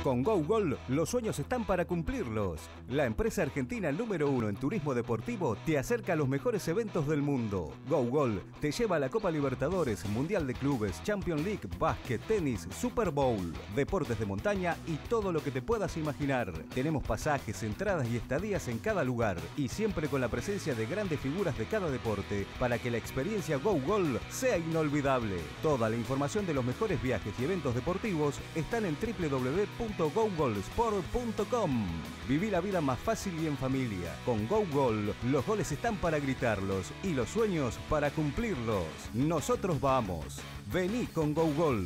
Con GoGol, los sueños están para cumplirlos. La empresa argentina número 1 en turismo deportivo te acerca a los mejores eventos del mundo. GoGol te lleva a la Copa Libertadores, Mundial de Clubes, Champions League, básquet, tenis, Super Bowl, deportes de montaña y todo lo que te puedas imaginar. Tenemos pasajes, entradas y estadías en cada lugar y siempre con la presencia de grandes figuras de cada deporte para que la experiencia GoGol sea inolvidable. Toda la información de los mejores viajes y eventos deportivos están en www.gogolsport.com. Viví la vida más fácil y en familia. Con GoGol, los goles están para gritarlos y los sueños para cumplirlos. Nosotros vamos. Vení con GoGol.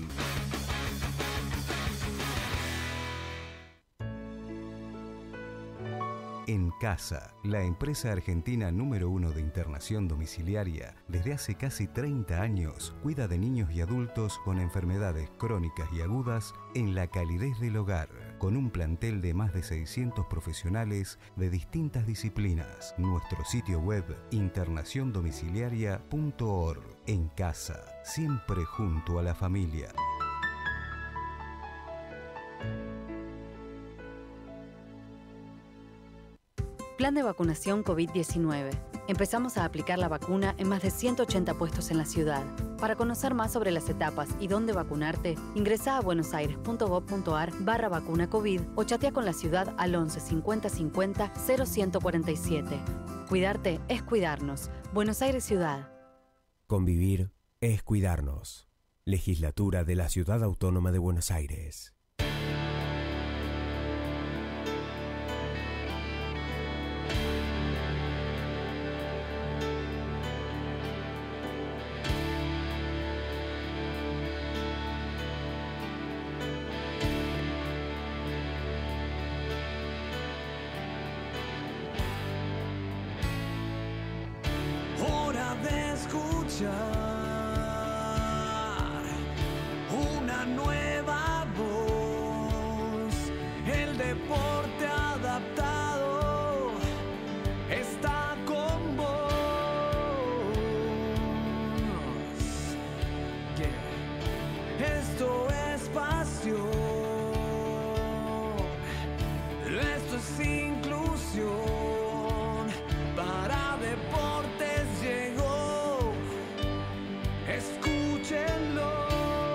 En Casa, la empresa argentina número 1 de internación domiciliaria, desde hace casi 30 años, cuida de niños y adultos con enfermedades crónicas y agudas en la calidez del hogar, con un plantel de más de 600 profesionales de distintas disciplinas. Nuestro sitio web, internaciondomiciliaria.org. En Casa, siempre junto a la familia. Plan de vacunación COVID-19. Empezamos a aplicar la vacuna en más de 180 puestos en la ciudad. Para conocer más sobre las etapas y dónde vacunarte, ingresá a buenosaires.gov.ar/vacuna COVID o chatea con la ciudad al 11 50 50 0147. Cuidarte es cuidarnos. Buenos Aires Ciudad. Convivir es cuidarnos. Legislatura de la Ciudad Autónoma de Buenos Aires. Una nueva voz, el deporte adaptado está con vos. Esto es pasión, esto es inclusión, para deportes llegó. Escúchenlo.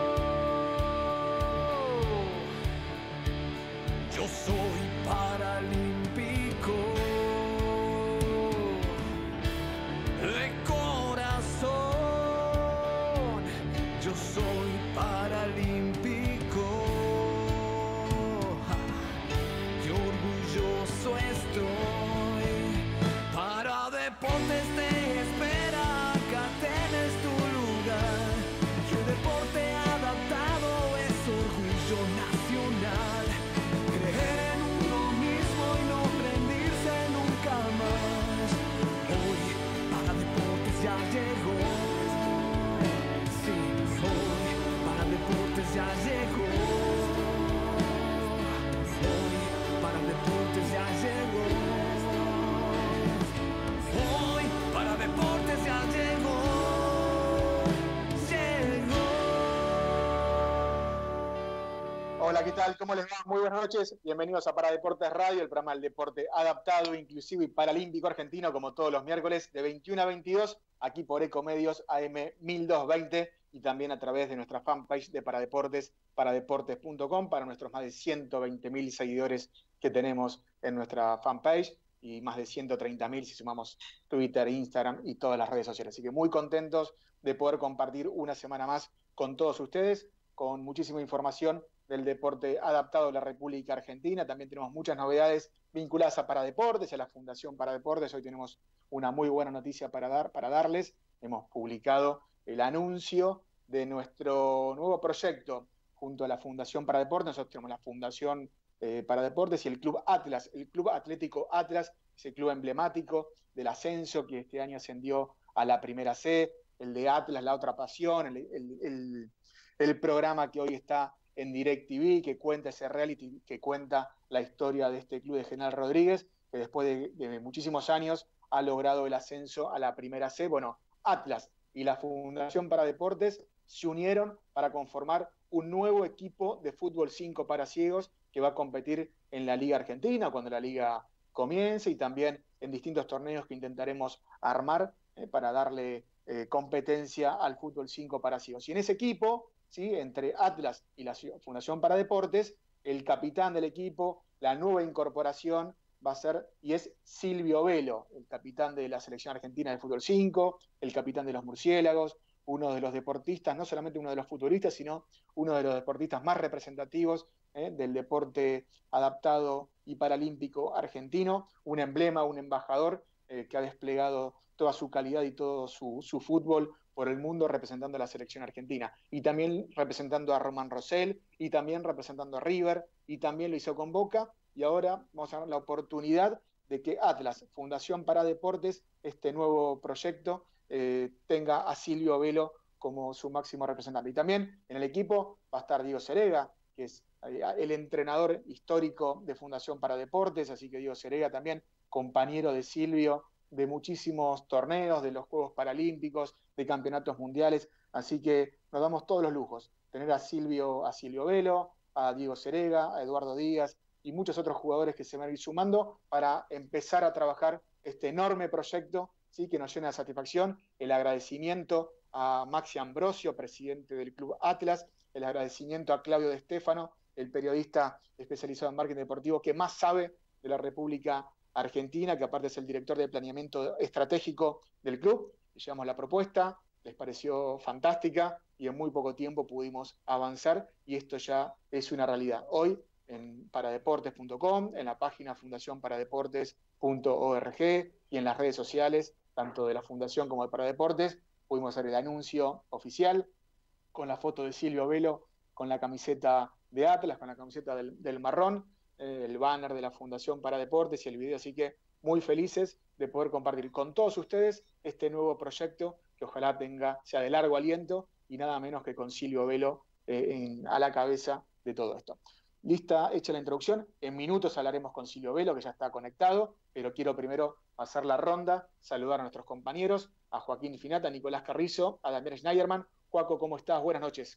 Yo soy paralímpico de corazón. Yo soy paralímpico y orgulloso estoy. Para deportes te espera, acá tenés tu lugar. Que el deporte adaptado es orgullo nacional. Creer en uno mismo y no rendirse nunca más. Hoy para deportes ya llegó. Sí, hoy para deportes ya llegó. Hoy para deportes ya llegó. Hoy para deportes ya llegó. Hola, ¿qué tal? ¿Cómo les va? Muy buenas noches. Bienvenidos a Para Deportes Radio, el programa del deporte adaptado, inclusivo y paralímpico argentino, como todos los miércoles de 21 a 22, aquí por Ecomedios AM 1220 y también a través de nuestra fanpage de Paradeportes, paradeportes.com, para nuestros más de 120.000 seguidores que tenemos en nuestra fanpage y más de 130.000 si sumamos Twitter, Instagram y todas las redes sociales. Así que muy contentos de poder compartir una semana más con todos ustedes, con muchísima información del deporte adaptado de la República Argentina. También tenemos muchas novedades vinculadas a Paradeportes, a la Fundación Paradeportes. Hoy tenemos una muy buena noticia para darles. Hemos publicado el anuncio de nuestro nuevo proyecto junto a la Fundación Paradeportes. Nosotros tenemos la Fundación Paradeportes y el Club Atlas, el Club Atlético Atlas, ese club emblemático del ascenso que este año ascendió a la Primera C, el de Atlas, La Otra Pasión, el programa que hoy está en DirecTV, que cuenta ese reality, que cuenta la historia de este club de General Rodríguez, que después de muchísimos años ha logrado el ascenso a la Primera C. Bueno, Atlas y la Fundación Paradeportes se unieron para conformar un nuevo equipo de fútbol 5 para ciegos que va a competir en la Liga Argentina cuando la Liga comience y también en distintos torneos que intentaremos armar para darle competencia al fútbol 5 para ciegos. Y en ese equipo, ¿sí?, entre Atlas y la Fundación para Deportes, el capitán del equipo, la nueva incorporación va a ser y es Silvio Velo, el capitán de la selección argentina de fútbol 5, el capitán de los Murciélagos, uno de los deportistas, no solamente uno de los futbolistas, sino uno de los deportistas más representativos del deporte adaptado y paralímpico argentino, un emblema, un embajador que ha desplegado toda su calidad y todo su fútbol por el mundo representando a la selección argentina, y también representando a Román Rosell, y también representando a River, y también lo hizo con Boca, y ahora vamos a dar la oportunidad de que Atlas, Fundación para Deportes, este nuevo proyecto, tenga a Silvio Velo como su máximo representante. Y también en el equipo va a estar Diego Serega, que es el entrenador histórico de Fundación para Deportes, así que Diego Serega también, compañero de Silvio de muchísimos torneos, de los Juegos Paralímpicos, de campeonatos mundiales, así que nos damos todos los lujos, tener a Silvio Velo, a Diego Serega, a Eduardo Díaz y muchos otros jugadores que se van a ir sumando para empezar a trabajar este enorme proyecto, ¿sí?, que nos llena de satisfacción. El agradecimiento a Maxi Ambrosio, presidente del Club Atlas, el agradecimiento a Claudio De Stefano, el periodista especializado en marketing deportivo que más sabe de la República Argentina, que aparte es el director de planeamiento estratégico del club. Le llevamos la propuesta, les pareció fantástica y en muy poco tiempo pudimos avanzar y esto ya es una realidad. Hoy en paradeportes.com, en la página fundacionparadeportes.org y en las redes sociales, tanto de la Fundación como de Paradeportes, pudimos hacer el anuncio oficial con la foto de Silvio Velo, con la camiseta de Atlas, con la camiseta del marrón, el banner de la Fundación para Deportes y el video, así que muy felices de poder compartir con todos ustedes este nuevo proyecto que ojalá sea de largo aliento y nada menos que con Silvio Velo a la cabeza de todo esto. Lista, hecha la introducción, en minutos hablaremos con Silvio Velo, que ya está conectado, pero quiero primero pasar la ronda, saludar a nuestros compañeros, a Joaquín Finata, a Nicolás Carrizo, a Damián Schneiderman. Joaco, ¿cómo estás? Buenas noches.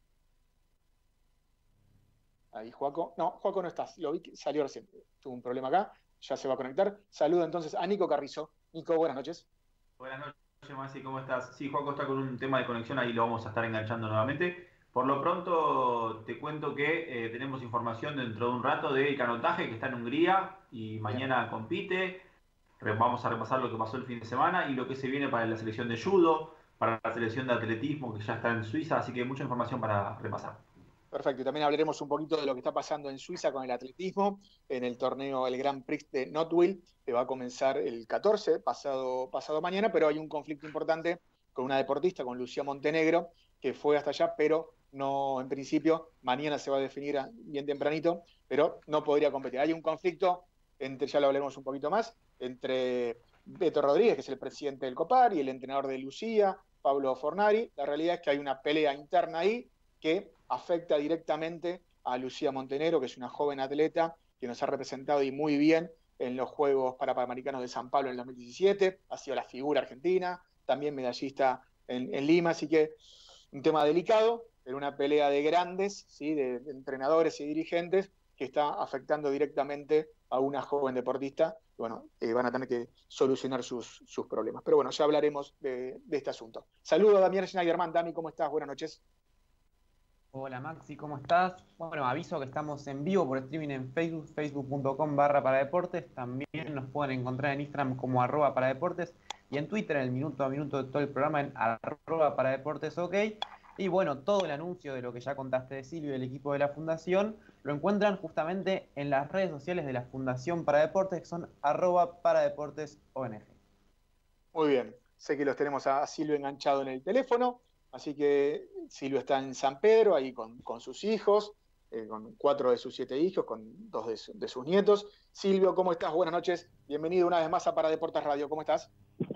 Ahí, Joaco. No, Joaco no estás. Lo vi que salió recién. Tuvo un problema acá. Ya se va a conectar. Saludo entonces a Nico Carrizo. Nico, buenas noches. Buenas noches, Maxi. ¿Cómo estás? Sí, Joaco está con un tema de conexión. Ahí lo vamos a estar enganchando nuevamente. Por lo pronto, te cuento que tenemos información dentro de un rato del canotaje que está en Hungría y mañana compite. Vamos a repasar lo que pasó el fin de semana y lo que se viene para la selección de judo, para la selección de atletismo que ya está en Suiza. Así que mucha información para repasar. Perfecto, y también hablaremos un poquito de lo que está pasando en Suiza con el atletismo, en el torneo, el Grand Prix de Notwil, que va a comenzar el 14, pasado mañana, pero hay un conflicto importante con una deportista, con Lucía Montenegro, que fue hasta allá, pero no, en principio, mañana se va a definir bien tempranito, pero no podría competir. Hay un conflicto entre, ya lo hablaremos un poquito más, entre Beto Rodríguez, que es el presidente del COPAR, y el entrenador de Lucía, Pablo Fornari. La realidad es que hay una pelea interna ahí que afecta directamente a Lucía Montenegro, que es una joven atleta que nos ha representado y muy bien en los Juegos Panamericanos de San Pablo en el 2017, ha sido la figura argentina, también medallista en Lima, así que un tema delicado, pero una pelea de grandes, ¿sí?, de entrenadores y dirigentes que está afectando directamente a una joven deportista. Bueno, van a tener que solucionar sus problemas. Pero bueno, ya hablaremos de este asunto. Saludo a Damián Schneiderman. Dami, ¿cómo estás? Buenas noches. Hola Maxi, ¿cómo estás? Bueno, aviso que estamos en vivo por streaming en Facebook, facebook.com/paradeportes. También nos pueden encontrar en Instagram como @paradeportes y en Twitter en el minuto a minuto de todo el programa en @paradeportesok. Y bueno, todo el anuncio de lo que ya contaste de Silvio y el equipo de la Fundación lo encuentran justamente en las redes sociales de la Fundación para Deportes, que son @paradeportesong. Muy bien, sé que los tenemos a Silvio enganchado en el teléfono, así que Silvio está en San Pedro, ahí con sus hijos, con 4 de sus 7 hijos, con 2 de sus nietos. Silvio, ¿cómo estás? Buenas noches, bienvenido una vez más a Paradeportes Radio, ¿cómo estás?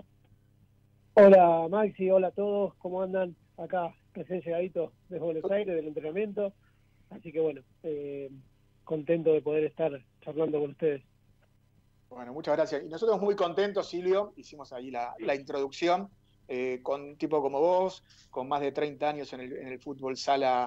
Hola Maxi, hola a todos, ¿cómo andan? Acá recién llegadito de Buenos Aires del entrenamiento, así que bueno, contento de poder estar charlando con ustedes. Bueno, muchas gracias. Y nosotros muy contentos, Silvio, hicimos ahí la introducción, con un tipo como vos, con más de 30 años en el fútbol sala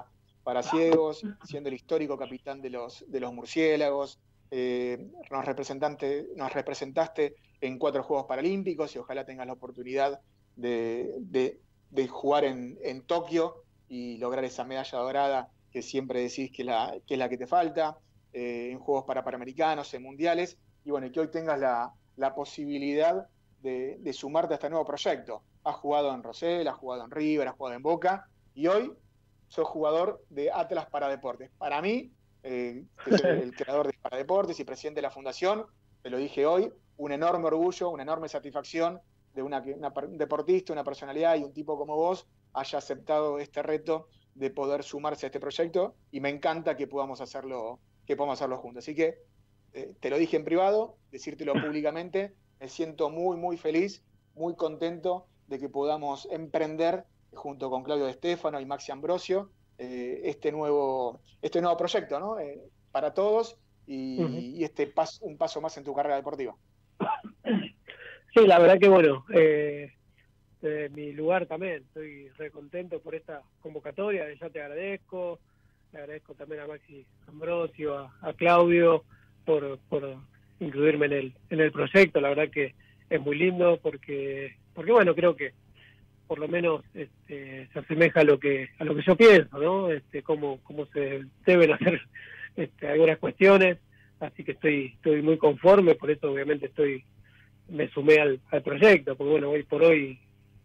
para ciegos, siendo el histórico capitán de los murciélagos. Nos representaste en 4 Juegos Paralímpicos y ojalá tengas la oportunidad de jugar en Tokio y lograr esa medalla dorada que siempre decís que es la que te falta, en Juegos Panamericanos, en Mundiales, y bueno, que hoy tengas la posibilidad de sumarte a este nuevo proyecto. Has jugado en Rosell, has jugado en River, has jugado en Boca, y hoy sos jugador de Atlas Paradeportes. Para mí, que soy el creador de Paradeportes y presidente de la fundación, te lo dije hoy, un enorme orgullo, una enorme satisfacción de un deportista, una personalidad y un tipo como vos haya aceptado este reto de poder sumarse a este proyecto, y me encanta que podamos hacerlo juntos. Así que te lo dije en privado, decírtelo públicamente, me siento muy, muy feliz, muy contento de que podamos emprender junto con Claudio De Stefano y Maxi Ambrosio este nuevo proyecto, ¿no? Para todos y un paso más en tu carrera deportiva. Sí, la verdad que bueno, de mi lugar también estoy re contento por esta convocatoria, ya te agradezco, le agradezco también a Maxi Ambrosio, a Claudio por incluirme en el proyecto. La verdad que es muy lindo porque bueno, creo que por lo menos se asemeja a lo que yo pienso, ¿no? Cómo se deben hacer algunas cuestiones, así que estoy muy conforme, por eso obviamente me sumé al proyecto, porque bueno, hoy por hoy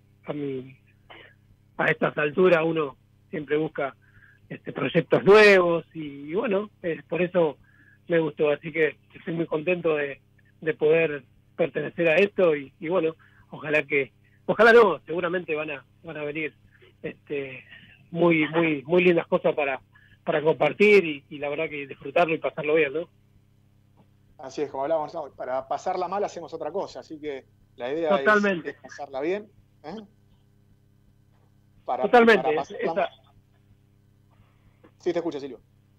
a estas alturas uno siempre busca proyectos nuevos y bueno, por eso me gustó, así que estoy muy contento de poder pertenecer a esto y bueno, ojalá no, seguramente van a venir muy muy muy lindas cosas para compartir y la verdad que disfrutarlo y pasarlo bien, ¿no? Así es, como hablábamos, ¿no? Para pasarla mal hacemos otra cosa, así que la idea es pasarla bien. Totalmente. Para pasarla mal. Sí, te escucho, Silvio.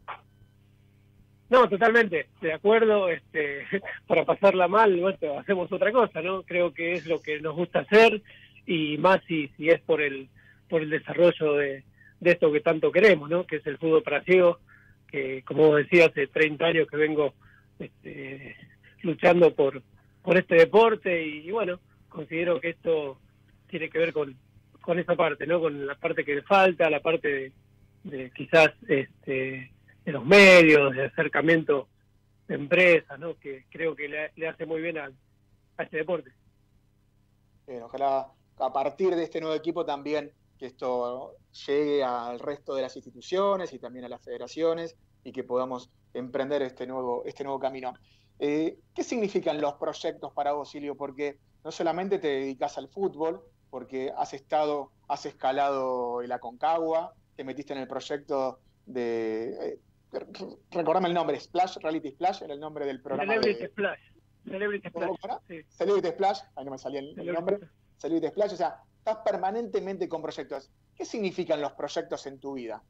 No, totalmente, de acuerdo, para pasarla mal, bueno, hacemos otra cosa, ¿no? Creo que es lo que nos gusta hacer y más si es por el desarrollo de esto que tanto queremos, ¿no? Que es el fútbol para ciegos, que como vos decías, hace 30 años que vengo luchando por este deporte y bueno, considero que esto tiene que ver con esa parte, ¿no? Con la parte que le falta, la parte de quizás de los medios, de acercamiento de empresas, ¿no? Que creo que le hace muy bien a este deporte. Bien, ojalá a partir de este nuevo equipo también que esto llegue al resto de las instituciones y también a las federaciones y que podamos emprender este nuevo camino. ¿Qué significan los proyectos para vos, Silvio? Porque no solamente te dedicas al fútbol, porque has escalado el Aconcagua, te metiste en el proyecto de... recordame el nombre, Reality Splash, era el nombre del programa. Celebrity Splash. Sí. Celebrity Splash, ahí no me salía el nombre. Celebrity Splash, o sea, estás permanentemente con proyectos. ¿Qué significan los proyectos en tu vida?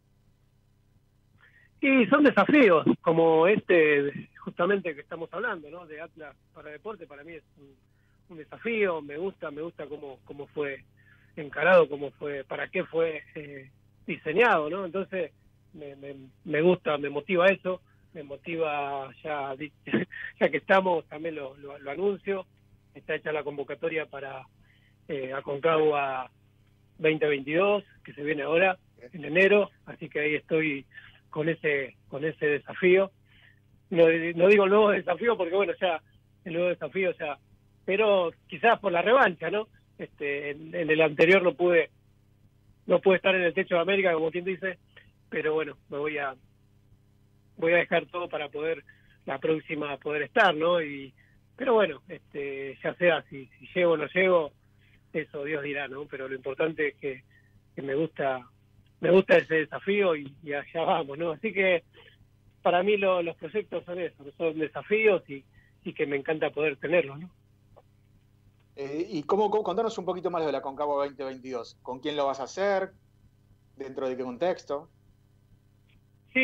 Y son desafíos, como justamente que estamos hablando, ¿no? De Atlas Paradeportes, para mí es un desafío, me gusta cómo fue encarado, para qué fue diseñado, ¿no? Entonces, me gusta, me motiva eso, me motiva ya que estamos, también lo anuncio, está hecha la convocatoria para Aconcagua 2022, que se viene ahora en enero, así que ahí estoy con ese desafío. No digo el nuevo desafío porque bueno, ya el nuevo desafío ya, pero quizás por la revancha, ¿no? En el anterior no pude estar en el techo de América, como quien dice, pero bueno, me voy a dejar todo para poder la próxima poder estar, ¿no? Pero bueno, ya sea si llego o no llego, eso Dios dirá, ¿no? Pero lo importante es que me gusta ese desafío y allá vamos, ¿no? Así que para mí los proyectos son eso, son desafíos y que me encanta poder tenerlos, ¿no? ¿Y contanos un poquito más de la Aconcagua 2022? ¿Con quién lo vas a hacer? ¿Dentro de qué contexto? Sí,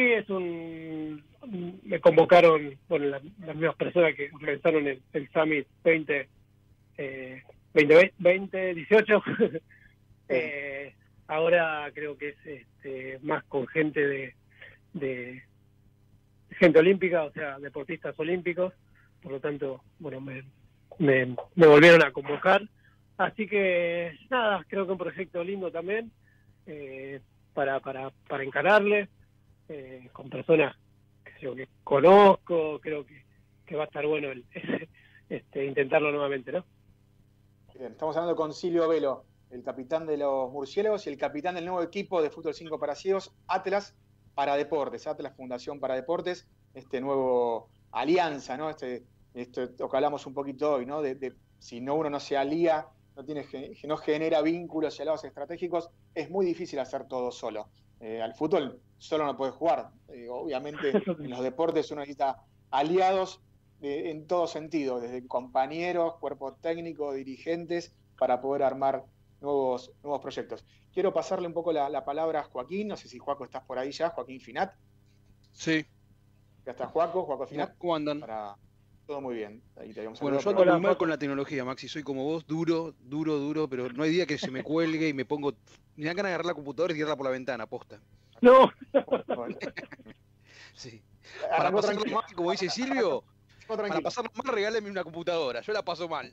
me convocaron, bueno, las mismas personas que organizaron el Summit 2018. Ahora creo que es más con gente de gente olímpica, o sea, deportistas olímpicos. Por lo tanto, bueno, me volvieron a convocar. Así que, nada, creo que un proyecto lindo también para encararle, con personas que conozco. Creo que va a estar bueno intentarlo nuevamente, ¿no? Bien, estamos hablando con Silvio Velo, el capitán de los Murciélagos y el capitán del nuevo equipo de Fútbol 5 para Ciegos, Atlas para Deportes, Atlas Fundación para Deportes, nuevo alianza, ¿no? Esto que hablamos un poquito hoy, ¿no? De si uno no se alía, no genera vínculos y aliados estratégicos, es muy difícil hacer todo solo. Al fútbol solo no puedes jugar. Obviamente en los deportes uno necesita aliados en todo sentido, desde compañeros, cuerpo técnico, dirigentes, para poder armar nuevos proyectos. Quiero pasarle un poco la palabra a Joaquín, no sé si Joaco estás por ahí ya, Joaquín Finat. Sí. Ya está Joaco Finat. ¿Cómo andan? Todo muy bien. Ahí te bueno, yo ando muy mal con la tecnología, Maxi, soy como vos, duro, pero no hay día que se me cuelgue y me dan ganas de agarrar la computadora y tirarla por la ventana, posta. No. Sí. Para pasarlo mal, como dice Silvio, para pasarlo mal, regáleme una computadora, yo la paso mal.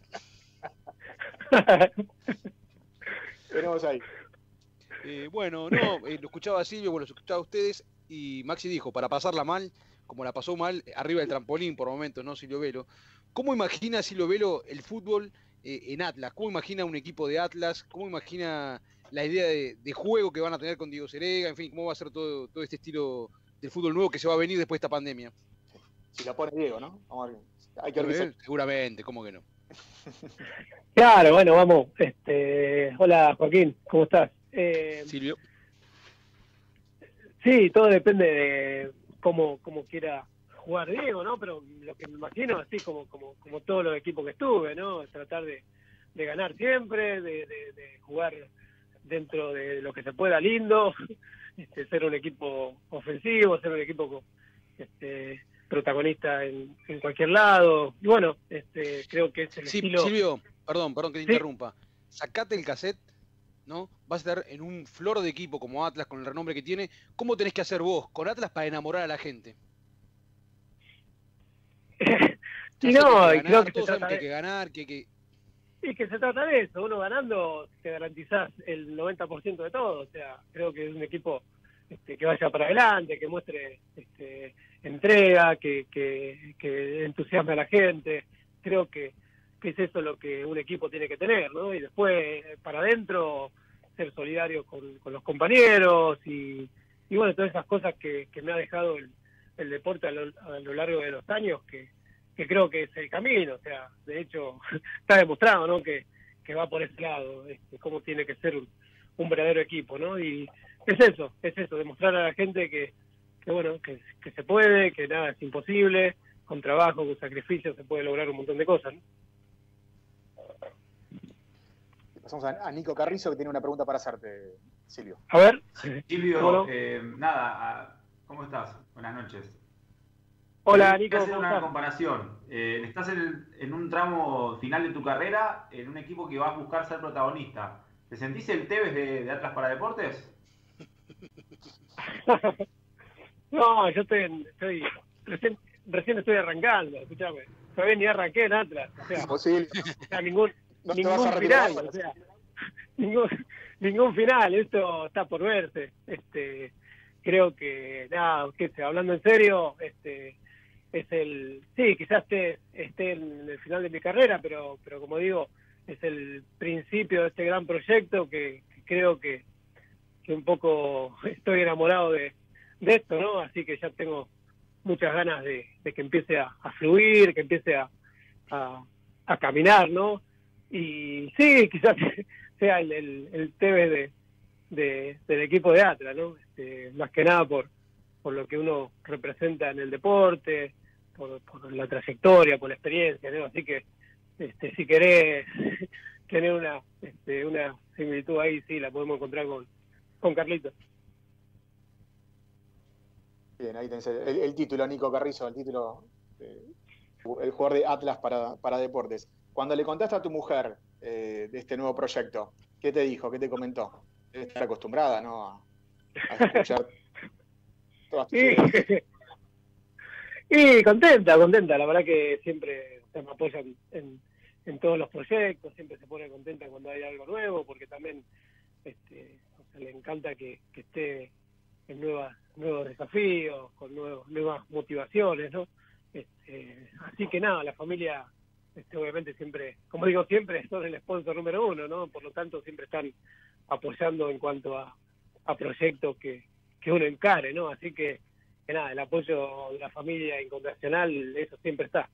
Tenemos ahí. Bueno, no, lo escuchaba a Silvio, lo escuchaba a ustedes, y Maxi dijo, para pasarla mal, como la pasó mal arriba del trampolín por momentos, ¿no, Silvio Velo? ¿Cómo imagina Silvio Velo el fútbol en Atlas? ¿Cómo imagina un equipo de Atlas? ¿Cómo imagina la idea de juego que van a tener con Diego Serega? En fin, ¿cómo va a ser todo este estilo del fútbol nuevo que se va a venir después de esta pandemia? Si lo pone Diego, ¿no? Vamos a ver. Hay que ver. Seguramente, ¿cómo que no? Claro, bueno, vamos. Hola, Joaquín, ¿cómo estás? Silvio. Sí, todo depende de cómo quiera jugar Diego, ¿no? Pero lo que me imagino, así como todos los equipos que estuve, ¿no? Es tratar de ganar siempre, de jugar dentro de lo que se pueda lindo, ser un equipo ofensivo, ser un equipo protagonista en cualquier lado. Y bueno, creo que es el estilo... Silvio, perdón que te interrumpa. Sacate el cassette, ¿no? Vas a estar en un flor de equipo como Atlas, con el renombre que tiene. ¿Cómo tenés que hacer vos con Atlas para enamorar a la gente? Y no, creo que todos saben que hay que ganar, Y que se trata de eso. Uno ganando te garantizás el 90% de todo. O sea, creo que es un equipo que vaya para adelante, que muestre entrega, que entusiasme a la gente. Creo que es eso lo que un equipo tiene que tener, ¿no? Y después, para adentro, ser solidario con los compañeros y bueno, todas esas cosas que me ha dejado el deporte a lo largo de los años, que creo que es el camino. O sea, de hecho, está demostrado, ¿no? Que va por ese lado, cómo tiene que ser un verdadero equipo, ¿no? Y es eso, demostrar a la gente que bueno, que se puede, que nada es imposible, con trabajo, con sacrificio se puede lograr un montón de cosas, ¿no? Pasamos a Nico Carrizo, que tiene una pregunta para hacerte, Silvio. A ver. Silvio, nada, ¿cómo estás? Buenas noches. Hola, Nico. Quiero hacer una comparación. Estás en un tramo final de tu carrera, en un equipo que va a buscar ser protagonista. ¿Te sentís el Tevez de Atlas para Deportes? No, yo recién estoy arrancando, escuchame. Todavía ni arranqué en Atlas. O sea, imposible. O sea, ningún retirar, final. O sea, ningún final. Esto está por verse. Creo que, nada, hablando en serio, sí, quizás esté en el final de mi carrera, pero como digo, es el principio de este gran proyecto que creo que un poco estoy enamorado de esto, ¿no? Así que ya tengo muchas ganas de que empiece a fluir, que empiece a caminar, ¿no? Y sí, quizás sea el Tevez del equipo de Atlas, ¿no? Más que nada por lo que uno representa en el deporte, por la trayectoria, por la experiencia, ¿no? Así que si querés tener una similitud ahí, sí, la podemos encontrar con Carlitos. Bien, ahí tenés el título, Nico Carrizo, el título, el jugador de Atlas para Deportes. Cuando le contaste a tu mujer de este nuevo proyecto, ¿qué te dijo? ¿Qué te comentó? debe estar acostumbrada, ¿no? A escuchar todas tus Sí. ideas. Y contenta, la verdad que siempre me apoyan en todos los proyectos, siempre se pone contenta cuando hay algo nuevo, porque también le encanta que esté en nuevos desafíos, con nuevas motivaciones, ¿no? Así que nada, la familia, obviamente siempre, como digo siempre, son el sponsor número uno, ¿no? Por lo tanto siempre están apoyando en cuanto a proyectos que uno encare, ¿no? Así que nada, el apoyo de la familia incondicional, eso siempre está.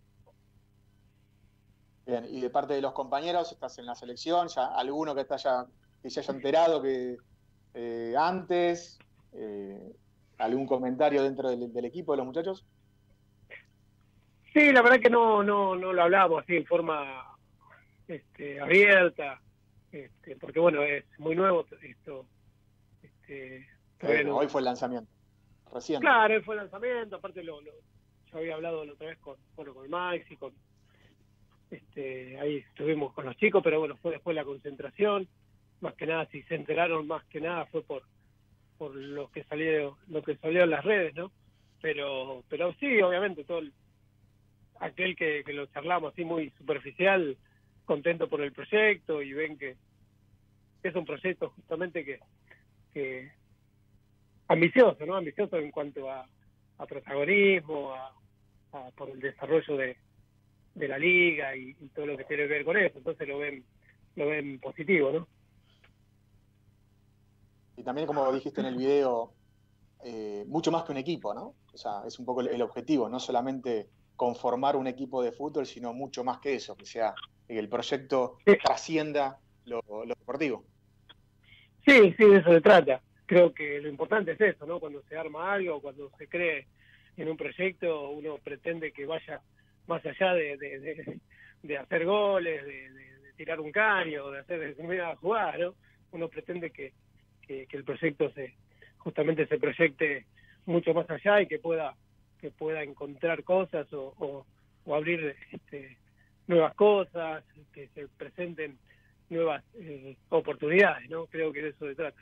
Bien, y de parte de los compañeros, estás en la selección, ya alguno que se haya enterado que antes, algún comentario dentro del equipo de los muchachos. Sí, la verdad que no lo hablamos así en forma abierta, porque bueno, es muy nuevo esto. Bueno, hoy fue el lanzamiento, recién. Claro, hoy fue el lanzamiento, aparte yo había hablado la otra vez con Max y con ahí estuvimos con los chicos, pero bueno, fue después la concentración, más que nada, si se enteraron más que nada fue por lo que salió en las redes, ¿no? Pero sí, obviamente todo aquel que lo charlamos así muy superficial, contento por el proyecto y ven que es un proyecto justamente que ambicioso, ¿no? Ambicioso en cuanto a protagonismo, por el desarrollo de la liga y todo lo que tiene que ver con eso, entonces lo ven positivo, ¿no? Y también, como dijiste en el video, mucho más que un equipo, ¿no? O sea, es un poco el objetivo, no solamente conformar un equipo de fútbol, sino mucho más que eso, que el proyecto trascienda lo deportivo. Sí, de eso se trata. Creo que lo importante es eso, ¿no? Cuando se arma algo, cuando se cree en un proyecto, uno pretende que vaya más allá de hacer goles, de tirar un caño, de hacer determinadas jugadas, ¿no? Uno pretende que el proyecto justamente se proyecte mucho más allá y que pueda encontrar cosas o abrir nuevas cosas, que se presenten nuevas oportunidades, ¿no? Creo que de eso se trata.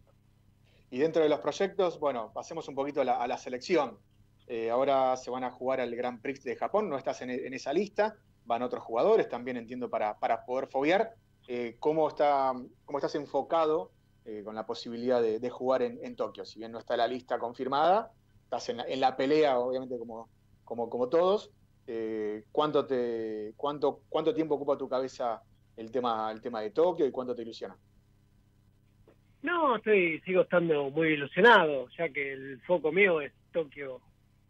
Y dentro de los proyectos, bueno, pasemos un poquito a la selección. Ahora se van a jugar al Grand Prix de Japón, no estás en esa lista, van otros jugadores, también entiendo, para poder foguear. ¿Cómo estás enfocado con la posibilidad de jugar en Tokio? Si bien no está la lista confirmada, estás en la pelea, obviamente, como todos. ¿Cuánto tiempo ocupa tu cabeza el tema de Tokio y cuánto te ilusiona? No, sigo estando muy ilusionado, ya que el foco mío es Tokio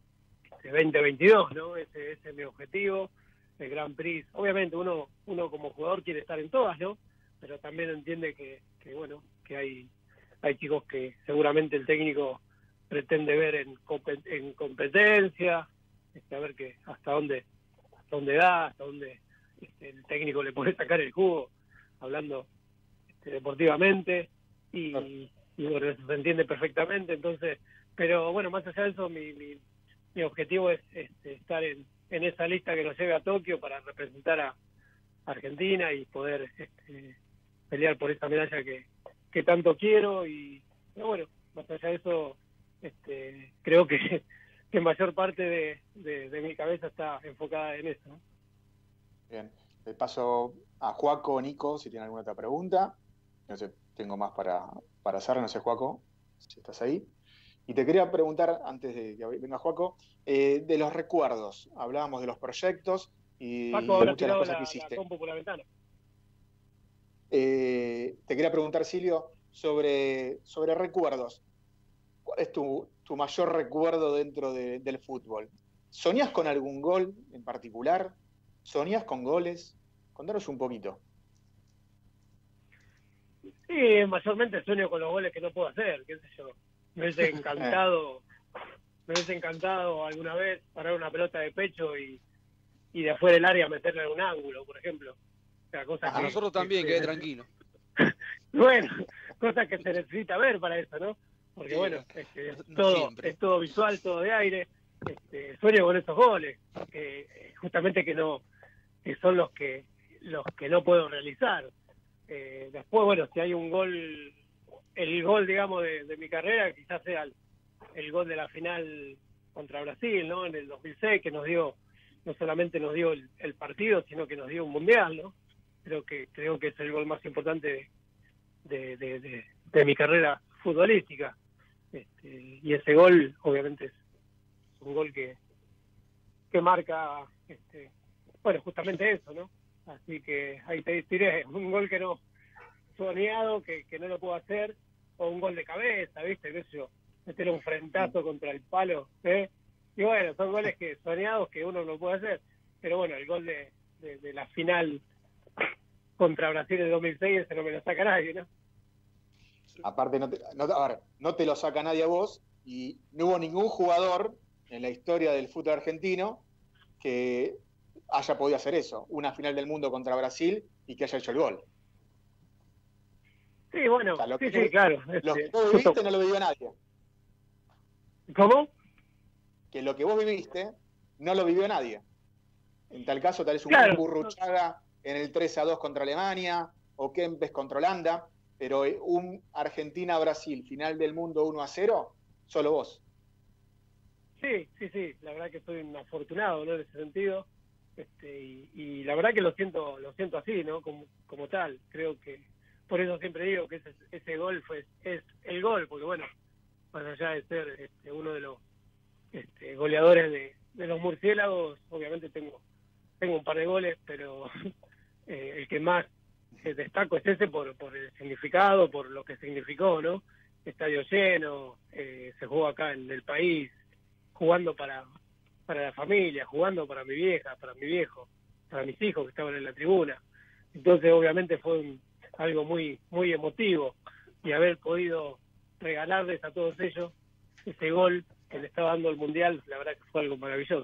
2022, ¿no? Ese es mi objetivo, el Grand Prix. Obviamente uno como jugador quiere estar en todas, ¿no? Pero también entiende que bueno, que hay chicos que seguramente el técnico pretende ver en competencia, a ver que hasta dónde da, hasta dónde el técnico le puede sacar el jugo, hablando deportivamente, y bueno, eso se entiende perfectamente. Entonces, pero bueno, más allá de eso, mi objetivo es estar en esa lista que nos lleve a Tokio para representar a Argentina y poder pelear por esa medalla que tanto quiero. Y bueno, más allá de eso, creo que mayor parte de mi cabeza está enfocada en eso, ¿no? Bien, le paso a Joaco, Nico, si tiene alguna otra pregunta. No sé, tengo más para hacer, no sé, Joaco, si estás ahí. Y te quería preguntar, antes de que venga Joaco, de los recuerdos. Hablábamos de los proyectos y Paco, de muchas de las cosas que la hiciste. compu por la ventana. Te quería preguntar, Silvio, sobre recuerdos. ¿Cuál es tu mayor recuerdo dentro del fútbol? ¿Soñás con algún gol en particular? ¿Soñás con goles? Contanos un poquito. Sí, mayormente sueño con los goles que no puedo hacer, qué sé yo. Me hubiese encantado alguna vez parar una pelota de pecho y de afuera del área meterla en un ángulo, por ejemplo. O sea, cosas A nosotros también, quedé tranquilo. Bueno, cosas que se necesita ver para eso, ¿no? Porque bueno, es todo visual, todo de aire. Sueño con esos goles, justamente que son los que no puedo realizar. Después, bueno, si hay un gol el gol, digamos, de mi carrera quizás sea el gol de la final contra Brasil, ¿no? En el 2006, que nos dio, no solamente nos dio el partido, sino que nos dio un mundial, ¿no? Creo que es el gol más importante de mi carrera futbolística. Y ese gol, obviamente, es un gol que marca, bueno, justamente eso, ¿no? Así que ahí te diré, un gol que no soñado, que no lo puedo hacer, o un gol de cabeza, ¿viste? ¿Qué sé yo? Meter un frentazo contra el palo, ¿eh? Y bueno, son goles que soñados que uno no puede hacer. Pero bueno, el gol de la final contra Brasil en 2006, ese no me lo saca nadie, ¿no? Aparte, no te lo saca nadie a vos, y no hubo ningún jugador en la historia del fútbol argentino que haya podido hacer eso, una final del mundo contra Brasil y que haya hecho el gol. Sí, bueno, O sea, sí, claro. Lo que vos viviste no lo vivió nadie. ¿Cómo? Que lo que vos viviste no lo vivió nadie. En tal caso, tal vez un Claro. Burruchaga en el 3-2 contra Alemania, o Kempes contra Holanda, pero un Argentina-Brasil, final del mundo 1-0, solo vos. Sí, la verdad que soy un afortunado, ¿no? En ese sentido, y la verdad que lo siento así, ¿no? Como tal. Creo que por eso siempre digo que ese gol es el gol, porque bueno, más allá de ser uno de los goleadores de los murciélagos, obviamente tengo un par de goles, pero el que más destaco es ese por el significado, por lo que significó, ¿no? Estadio lleno, se jugó acá en el país, jugando para la familia, jugando para mi vieja, para mi viejo, para mis hijos que estaban en la tribuna. Entonces obviamente fue algo muy muy emotivo, y haber podido regalarles a todos ellos ese gol que le estaba dando el Mundial, la verdad que fue algo maravilloso.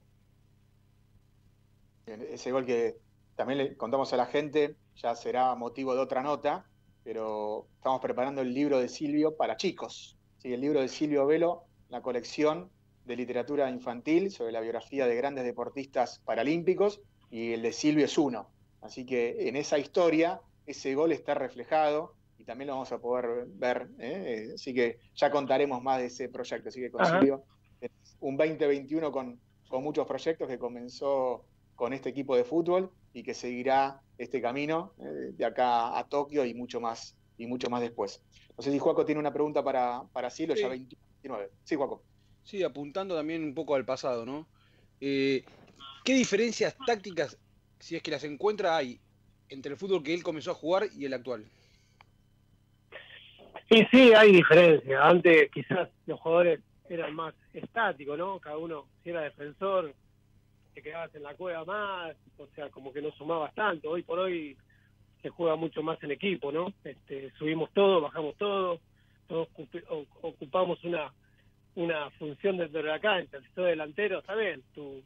Ese gol que también le contamos a la gente, ya será motivo de otra nota, pero estamos preparando el libro de Silvio para chicos. ¿Sí? El libro de Silvio Velo, la colección de literatura infantil sobre la biografía de grandes deportistas paralímpicos, y el de Silvio es uno. Así que en esa historia, ese gol está reflejado y también lo vamos a poder ver. Así que ya contaremos más de ese proyecto. Así que con Silvio, un 2021 con muchos proyectos, que comenzó con este equipo de fútbol y que seguirá este camino de acá a Tokio y mucho más después. No sé si Juaco tiene una pregunta para Silvio, Sí. ya 29. Sí, Juaco. Sí, apuntando también un poco al pasado, ¿no? ¿Qué diferencias tácticas, si es que las encuentra, hay entre el fútbol que él comenzó a jugar y el actual? Y sí, hay diferencia. Antes quizás los jugadores eran más estáticos, ¿no? Cada uno, si era defensor, te quedabas en la cueva más, o sea, como que no sumabas tanto. Hoy por hoy se juega mucho más en equipo, ¿no? Subimos todo, bajamos todo, todos ocupamos una función dentro de la cancha. Si sos delantero, está bien, tu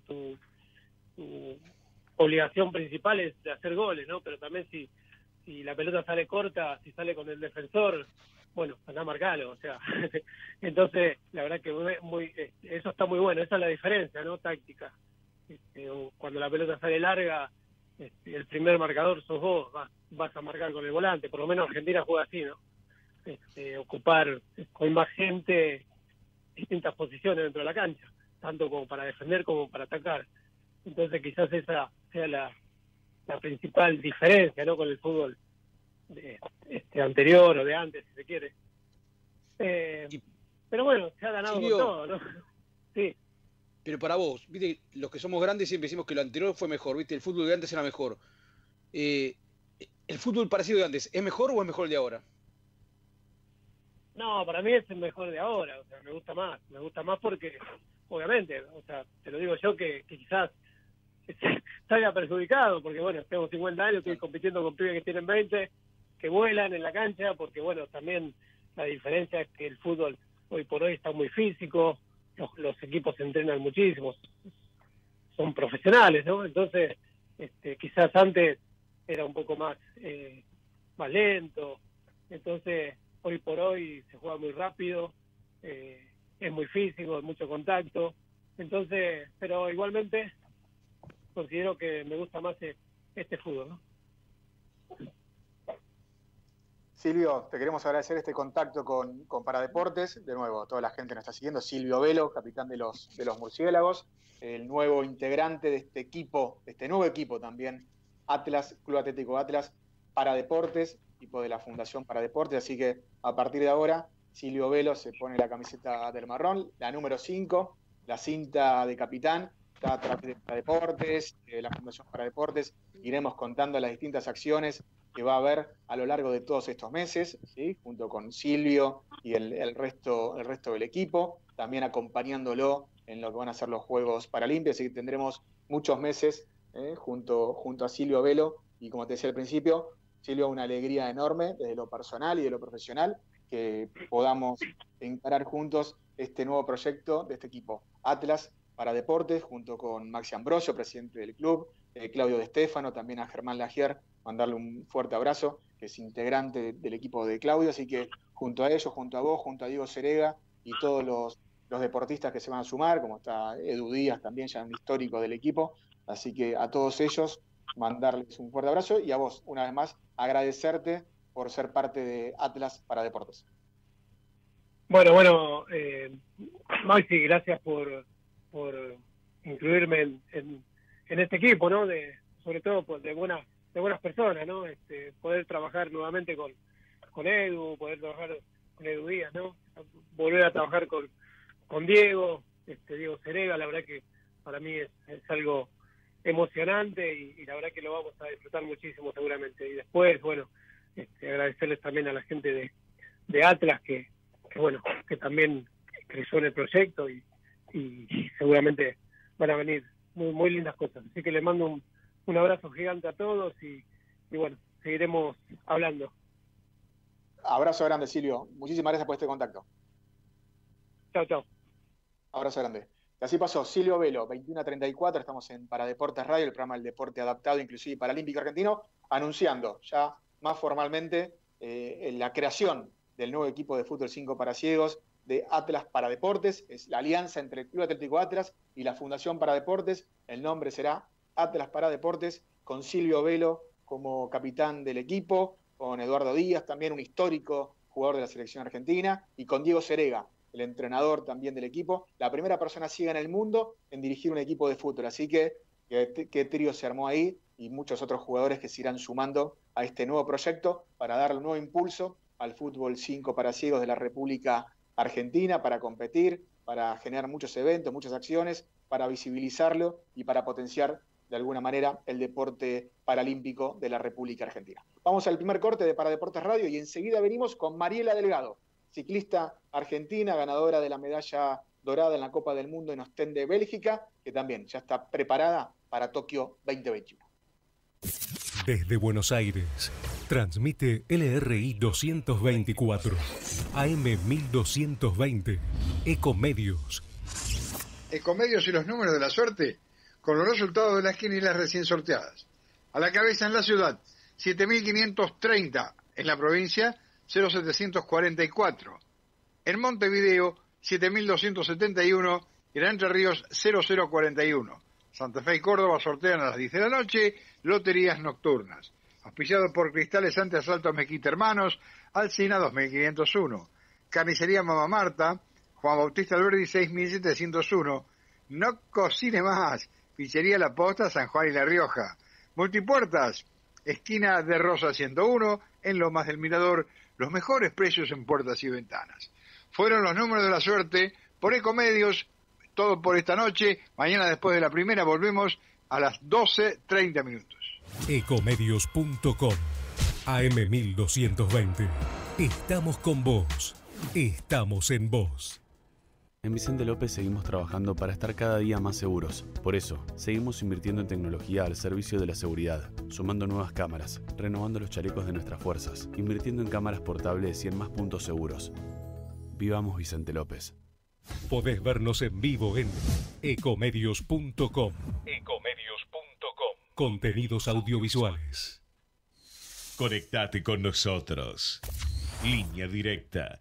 obligación principal es de hacer goles, ¿no? Pero también si la pelota sale corta, si sale con el defensor, bueno, andá a marcarlo, o sea. Entonces, la verdad que eso está muy bueno, esa es la diferencia, ¿no? Táctica. Cuando la pelota sale larga, el primer marcador sos vos, vas a marcar con el volante, por lo menos Argentina juega así, ¿no? Ocupar con más gente distintas posiciones dentro de la cancha, tanto como para defender como para atacar. Entonces quizás esa sea la principal diferencia, ¿no? Con el fútbol anterior o de antes, si se quiere. Pero bueno, se ha ganado Silvio, con todo, ¿no? Sí. Pero para vos, viste, los que somos grandes siempre decimos que lo anterior fue mejor, viste, el fútbol de antes era mejor. ¿El fútbol parecido de antes es mejor o es mejor el de ahora? No, para mí es el mejor de ahora, o sea, me gusta más porque, obviamente, o sea, te lo digo yo que quizás salga perjudicado, porque bueno, tengo 50 años, estoy compitiendo con pibes que tienen 20, que vuelan en la cancha, porque bueno, también la diferencia es que el fútbol hoy por hoy está muy físico, los equipos se entrenan muchísimo, son profesionales, ¿no? Entonces, quizás antes era un poco más lento, entonces hoy por hoy se juega muy rápido, es muy físico, hay mucho contacto, entonces, pero igualmente considero que me gusta más este fútbol, ¿no? Silvio, te queremos agradecer este contacto con Paradeportes. De nuevo, toda la gente que nos está siguiendo. Silvio Velo, capitán de los Murciélagos, el nuevo integrante de este equipo, de este nuevo equipo también, Atlas, Club Atlético Atlas, Paradeportes, equipo de la Fundación Paradeportes. Así que a partir de ahora, Silvio Velo se pone la camiseta del marrón, la número 5, la cinta de capitán, está a través de Paradeportes, la Fundación Paradeportes. Iremos contando las distintas acciones que va a haber a lo largo de todos estos meses, ¿sí? Junto con Silvio y el resto del equipo, también acompañándolo en lo que van a ser los Juegos Paralímpicos, así que tendremos muchos meses junto a Silvio Velo, y como te decía al principio, Silvio, una alegría enorme desde lo personal y de lo profesional, que podamos encarar juntos este nuevo proyecto de este equipo, Atlas Paradeportes, junto con Maxi Ambrosio, presidente del club, Claudio De Stefano, también a Germán Lagier, mandarle un fuerte abrazo, que es integrante del equipo de Claudio, así que junto a ellos, junto a vos, junto a Diego Serega y todos los deportistas que se van a sumar, como está Edu Díaz también, ya un histórico del equipo, así que a todos ellos mandarles un fuerte abrazo, y a vos, una vez más, agradecerte por ser parte de Atlas Paradeportes. Bueno, Maxi, gracias por incluirme en este equipo, ¿no? Sobre todo de buenas personas, ¿no? Poder trabajar nuevamente con Edu, poder trabajar con Edu Díaz, ¿no? Volver a trabajar con Diego Serega, la verdad que para mí es algo emocionante y la verdad que lo vamos a disfrutar muchísimo seguramente. Y después, bueno, agradecerles también a la gente de Atlas que también creció en el proyecto y seguramente van a venir muy, muy lindas cosas. Así que les mando un abrazo gigante a todos y bueno, seguiremos hablando. Abrazo grande, Silvio. Muchísimas gracias por este contacto. Chao. Abrazo grande. Y así pasó Silvio Velo, 21:34, estamos en Paradeportes Radio, el programa del deporte adaptado, inclusive paralímpico argentino, anunciando ya más formalmente la creación del nuevo equipo de fútbol 5 para ciegos de Atlas Paradeportes. Es la alianza entre el Club Atlético Atlas y la Fundación Paradeportes. El nombre será Atlas Paradeportes, con Silvio Velo como capitán del equipo, con Eduardo Díaz, también un histórico jugador de la selección argentina, y con Diego Serega, el entrenador también del equipo, la primera persona ciega en el mundo en dirigir un equipo de fútbol. Así que qué trío se armó ahí, y muchos otros jugadores que se irán sumando a este nuevo proyecto para darle un nuevo impulso al fútbol 5 para ciegos de la República Argentina, para competir, para generar muchos eventos, muchas acciones, para visibilizarlo y para potenciar de alguna manera el deporte paralímpico de la República Argentina. Vamos al primer corte de Paradeportes Radio y enseguida venimos con Mariela Delgado, ciclista argentina, ganadora de la medalla dorada en la Copa del Mundo en Ostende, Bélgica, que también ya está preparada para Tokio 2021. Desde Buenos Aires, transmite LRI 224, AM 1220, Ecomedios. Ecomedios y los números de la suerte, con los resultados de las quinielas recién sorteadas. A la cabeza en la ciudad, 7.530, en la provincia, 0.744. En Montevideo, 7.271, y en Entre Ríos, 0.041. Santa Fe y Córdoba sortean a las 10 de la noche, loterías nocturnas. Auspiciado por Cristales Antiasalto Mezquita Hermanos, Alcina 2501. Carnicería Mamá Marta, Juan Bautista Alberdi 6701. No cocine más. Pizzería La Posta, San Juan y La Rioja. Multipuertas, esquina de Rosa 101, en Lomas del Mirador, los mejores precios en puertas y ventanas. Fueron los números de la suerte por Ecomedios, todo por esta noche. Mañana después de la primera volvemos a las 12:30 minutos. Ecomedios.com, AM 1220. Estamos con vos. Estamos en vos. En Vicente López seguimos trabajando para estar cada día más seguros. Por eso, seguimos invirtiendo en tecnología al servicio de la seguridad, sumando nuevas cámaras, renovando los chalecos de nuestras fuerzas, invirtiendo en cámaras portables y en más puntos seguros. Vivamos Vicente López. Podés vernos en vivo en ecomedios.com. Contenidos audiovisuales. Conectate con nosotros. Línea directa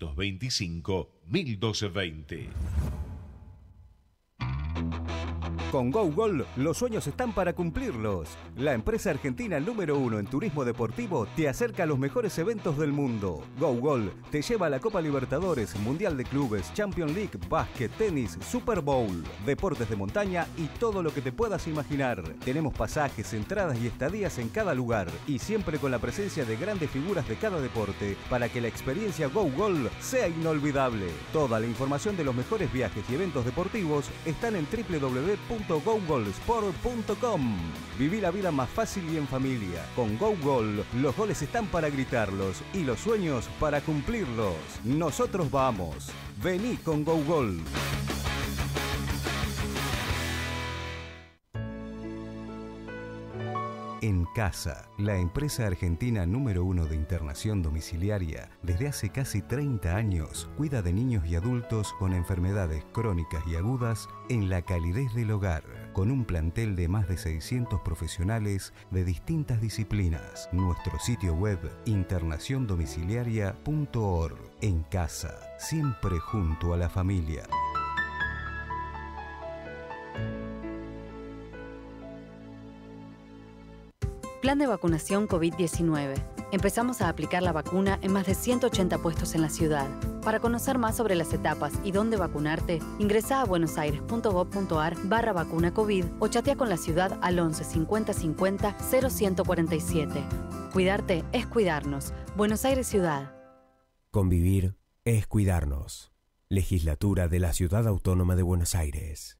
4-325-1220. Con GoGol, los sueños están para cumplirlos. La empresa argentina número 1 en turismo deportivo te acerca a los mejores eventos del mundo. GoGol te lleva a la Copa Libertadores, Mundial de Clubes, Champions League, básquet, tenis, Super Bowl, deportes de montaña y todo lo que te puedas imaginar. Tenemos pasajes, entradas y estadías en cada lugar y siempre con la presencia de grandes figuras de cada deporte para que la experiencia GoGol sea inolvidable. Toda la información de los mejores viajes y eventos deportivos están en www.gogolsport.com. Viví la vida más fácil y en familia. Con GoGol, los goles están para gritarlos y los sueños para cumplirlos. Nosotros vamos. Vení con GoGol. En Casa, la empresa argentina número 1 de internación domiciliaria, desde hace casi 30 años, cuida de niños y adultos con enfermedades crónicas y agudas en la calidez del hogar, con un plantel de más de 600 profesionales de distintas disciplinas. Nuestro sitio web, internaciondomiciliaria.org. En Casa, siempre junto a la familia. Plan de vacunación COVID-19. Empezamos a aplicar la vacuna en más de 180 puestos en la ciudad. Para conocer más sobre las etapas y dónde vacunarte, ingresá a buenosaires.gov.ar/vacuna COVID o chatea con la ciudad al 11 50 50 0147. Cuidarte es cuidarnos. Buenos Aires Ciudad. Convivir es cuidarnos. Legislatura de la Ciudad Autónoma de Buenos Aires.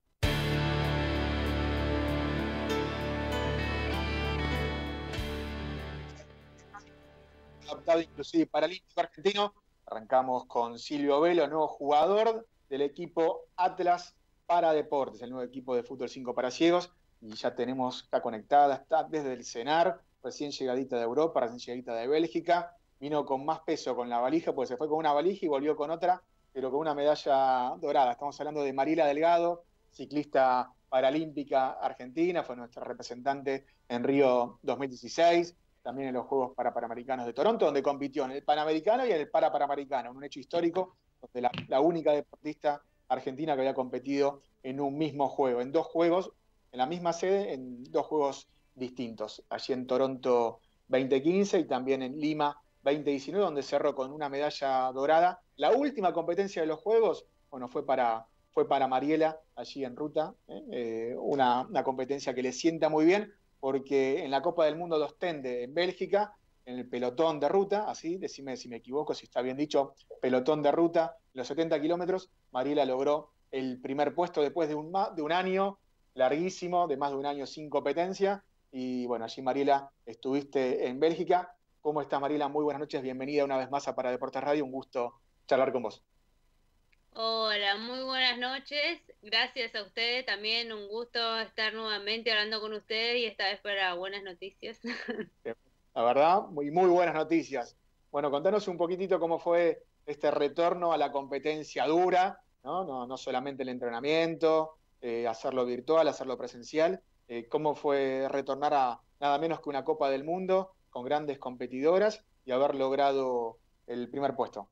Adaptado inclusive paralímpico argentino. Arrancamos con Silvio Velo, nuevo jugador del equipo Atlas para Deportes, el nuevo equipo de fútbol 5 para ciegos, y ya está conectada, está desde el CENAR, recién llegadita de Europa, recién llegadita de Bélgica, vino con más peso con la valija, porque se fue con una valija y volvió con otra, pero con una medalla dorada. Estamos hablando de Mariela Delgado, ciclista paralímpica argentina, fue nuestra representante en Río 2016, también en los Juegos Panamericanos de Toronto, donde compitió en el Panamericano y en el Panamericano, un hecho histórico, donde la única deportista argentina que había competido en un mismo juego, en dos juegos, en la misma sede, en dos juegos distintos, allí en Toronto 2015 y también en Lima 2019, donde cerró con una medalla dorada. La última competencia de los Juegos, bueno, fue para Mariela, allí en ruta, una competencia que le sienta muy bien, porque en la Copa del Mundo de Ostende, en Bélgica, en el pelotón de ruta, así, decime si me equivoco, si está bien dicho, pelotón de ruta, los 70 kilómetros, Mariela logró el primer puesto después de un año larguísimo, de más de un año sin competencia, y bueno, allí Mariela, estuviste en Bélgica. ¿Cómo estás, Mariela? Muy buenas noches, bienvenida una vez más a Para Deportes Radio, un gusto charlar con vos. Hola, muy buenas noches. Gracias a ustedes, también un gusto estar nuevamente hablando con ustedes y esta vez para buenas noticias. La verdad, muy buenas noticias. Bueno, contanos un poquitito cómo fue este retorno a la competencia dura, no solamente el entrenamiento, hacerlo virtual, hacerlo presencial. ¿Cómo fue retornar a nada menos que una Copa del Mundo con grandes competidoras y haber logrado el primer puesto?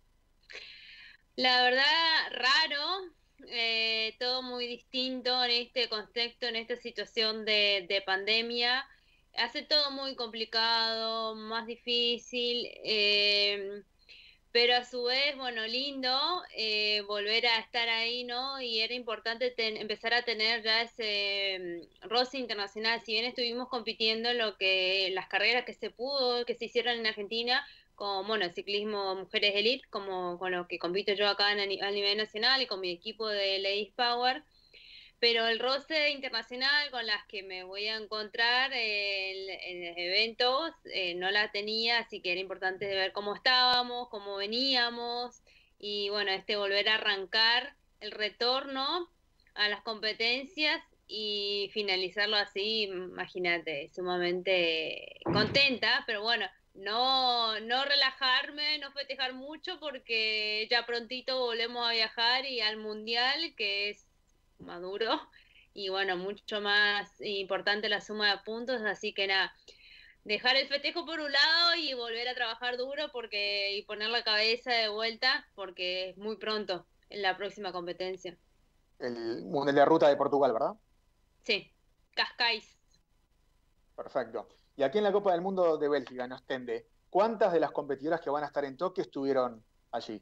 La verdad, raro, todo muy distinto en este contexto, en esta situación de pandemia. Hace todo muy complicado, más difícil, pero a su vez, bueno, lindo volver a estar ahí, ¿no? Y era importante empezar a tener ya ese roce internacional. Si bien estuvimos compitiendo en las carreras que se hicieron en Argentina, como, bueno, ciclismo mujeres elite, como con lo que compito yo acá a nivel nacional y con mi equipo de Ladies Power, pero el roce internacional con las que me voy a encontrar en eventos no la tenía, así que era importante ver cómo estábamos, cómo veníamos, y bueno, volver a arrancar el retorno a las competencias y finalizarlo así, imagínate, sumamente contenta, pero bueno, no relajarme, no festejar mucho, porque ya prontito volvemos a viajar y al Mundial, que es más duro y bueno, mucho más importante la suma de puntos, así que nada, dejar el festejo por un lado y volver a trabajar duro y poner la cabeza de vuelta, porque es muy pronto en la próxima competencia. El Mundial de Ruta de Portugal, ¿verdad? Sí, Cascais. Perfecto. Y aquí en la Copa del Mundo de Bélgica, en Ostende, ¿cuántas de las competidoras que van a estar en Tokio estuvieron allí?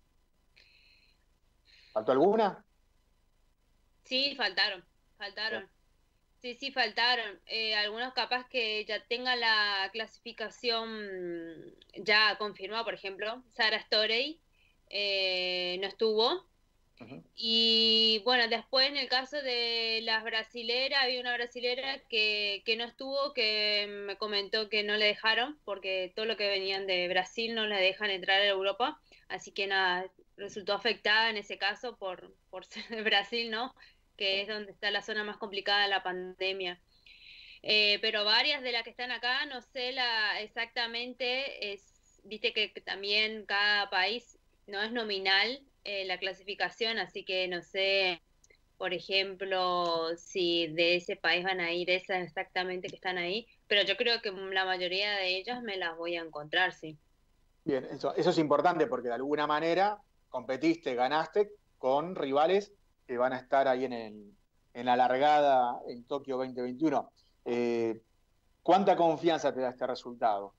¿Faltó alguna? Sí, faltaron. Sí, faltaron. Algunos capaz que ya tengan la clasificación ya confirmada, por ejemplo, Sara Storey no estuvo. Y bueno, después en el caso de las brasileras, había una brasilera que no estuvo, que me comentó que no le dejaron, porque todo lo que venían de Brasil no le dejan entrar a Europa, así que nada, resultó afectada en ese caso por ser de Brasil, ¿no? Que es donde está la zona más complicada de la pandemia. Pero varias de las que están acá, no sé exactamente, viste que también cada país no es nominal la clasificación, así que no sé, por ejemplo, si de ese país van a ir esas exactamente que están ahí, pero yo creo que la mayoría de ellas me las voy a encontrar, sí. Bien, eso es importante porque de alguna manera competiste, ganaste con rivales que van a estar ahí en la largada en Tokio 2021. ¿Cuánta confianza te da este resultado?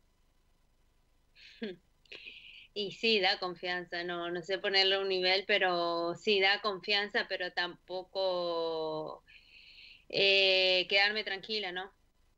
Y sí, da confianza, no sé ponerle un nivel, pero sí da confianza, pero tampoco quedarme tranquila, ¿no?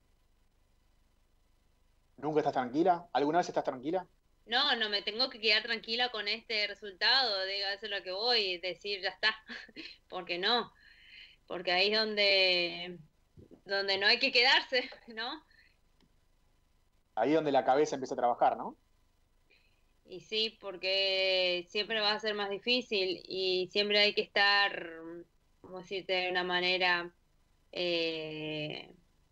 ¿Nunca estás tranquila? ¿Alguna vez estás tranquila? No me tengo que quedar tranquila con este resultado, digo, eso es lo que voy, y decir ya está, porque no, porque ahí es donde no hay que quedarse, ¿no? Ahí donde la cabeza empieza a trabajar, ¿no? Y sí, porque siempre va a ser más difícil y siempre hay que estar, como decirte, de una manera eh,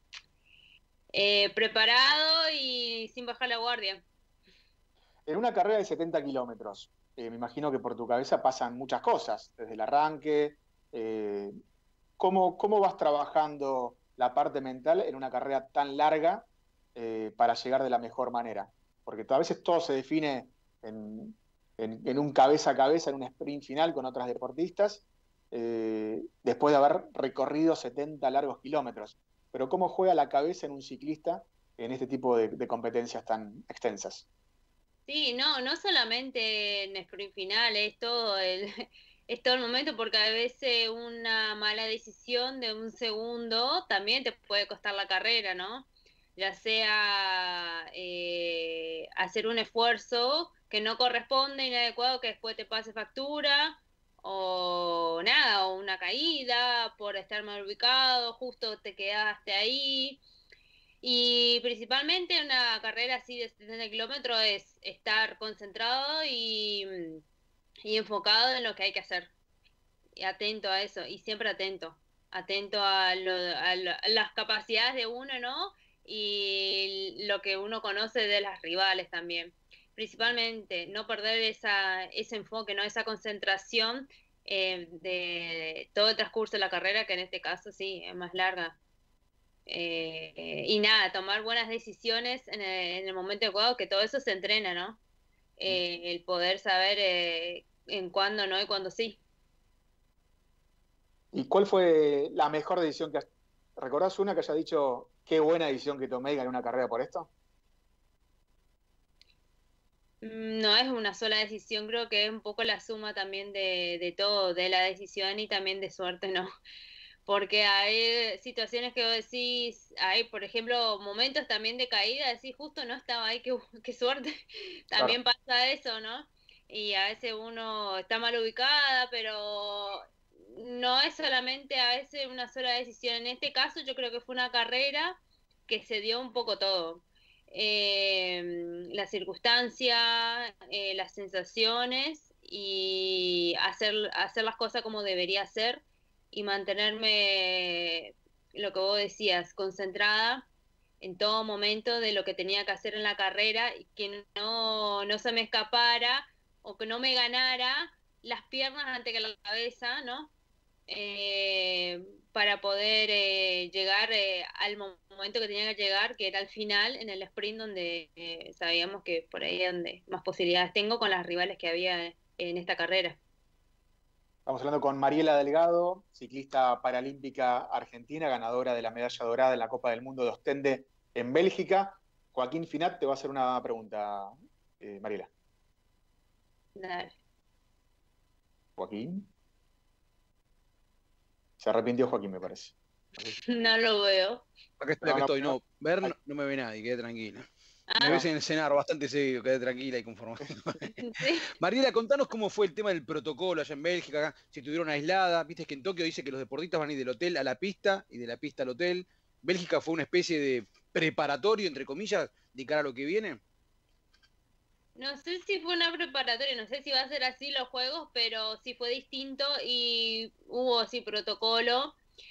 preparado y sin bajar la guardia. En una carrera de 70 kilómetros, me imagino que por tu cabeza pasan muchas cosas, desde el arranque. eh, ¿Cómo vas trabajando la parte mental en una carrera tan larga para llegar de la mejor manera? Porque a veces todo se define en un cabeza a cabeza, en un sprint final con otras deportistas, después de haber recorrido 70 largos kilómetros. Pero ¿cómo juega la cabeza en un ciclista en este tipo de competencias tan extensas? Sí, no solamente en sprint final, es todo es todo el momento, porque a veces una mala decisión de un segundo también te puede costar la carrera, ¿no? Ya sea hacer un esfuerzo que no corresponde, inadecuado, que después te pase factura, o nada, o una caída por estar mal ubicado, justo te quedaste ahí. Y principalmente una carrera así de 70 kilómetros es estar concentrado y enfocado en lo que hay que hacer. Y atento a eso, y siempre atento. Atento a las capacidades de uno, ¿no? Y lo que uno conoce de las rivales también. Principalmente, no perder ese enfoque, ¿no? Esa concentración de todo el transcurso de la carrera, que en este caso sí, es más larga. Y nada, tomar buenas decisiones en el momento adecuado, que todo eso se entrena, ¿no? El poder saber en cuándo no y cuándo sí. ¿Y cuál fue la mejor decisión que has... ¿Recordás una que haya dicho qué buena decisión que tomé y gané una carrera por esto? No es una sola decisión, creo que es un poco la suma también de todo, de la decisión y también de suerte, ¿no? Porque hay situaciones que vos decís, hay, por ejemplo, momentos también de caída, decís, justo no estaba ahí, qué suerte. También Claro. pasa eso, ¿no? Y a veces uno está mal ubicada, pero no es solamente a veces una sola decisión. En este caso yo creo que fue una carrera que se dio un poco todo. La circunstancia, las sensaciones y hacer las cosas como debería ser y mantenerme, lo que vos decías, concentrada en todo momento de lo que tenía que hacer en la carrera y que no se me escapara o que no me ganara las piernas antes que la cabeza, ¿no? Para poder llegar al momento que tenía que llegar, que era al final, en el sprint, donde sabíamos que por ahí es donde más posibilidades tengo con las rivales que había en esta carrera. Estamos hablando con Mariela Delgado, ciclista paralímpica argentina, ganadora de la medalla dorada en la Copa del Mundo de Ostende en Bélgica. Joaquín Finat te va a hacer una pregunta, Mariela. Dale. Joaquín. Se arrepintió Joaquín, me parece. No lo veo. Acá estoy. No, ver no me ve nadie, quede tranquila. Me ves en el cenar bastante seguido, quedé tranquila y conforme. Sí. Mariela, contanos cómo fue el tema del protocolo allá en Bélgica, si estuvieron aisladas. Viste que en Tokio dice que los deportistas van a ir del hotel a la pista y de la pista al hotel. ¿Bélgica fue una especie de preparatorio, entre comillas, de cara a lo que viene? No sé si fue una preparatoria, no sé si va a ser así los juegos, pero sí fue distinto y hubo sí protocolo.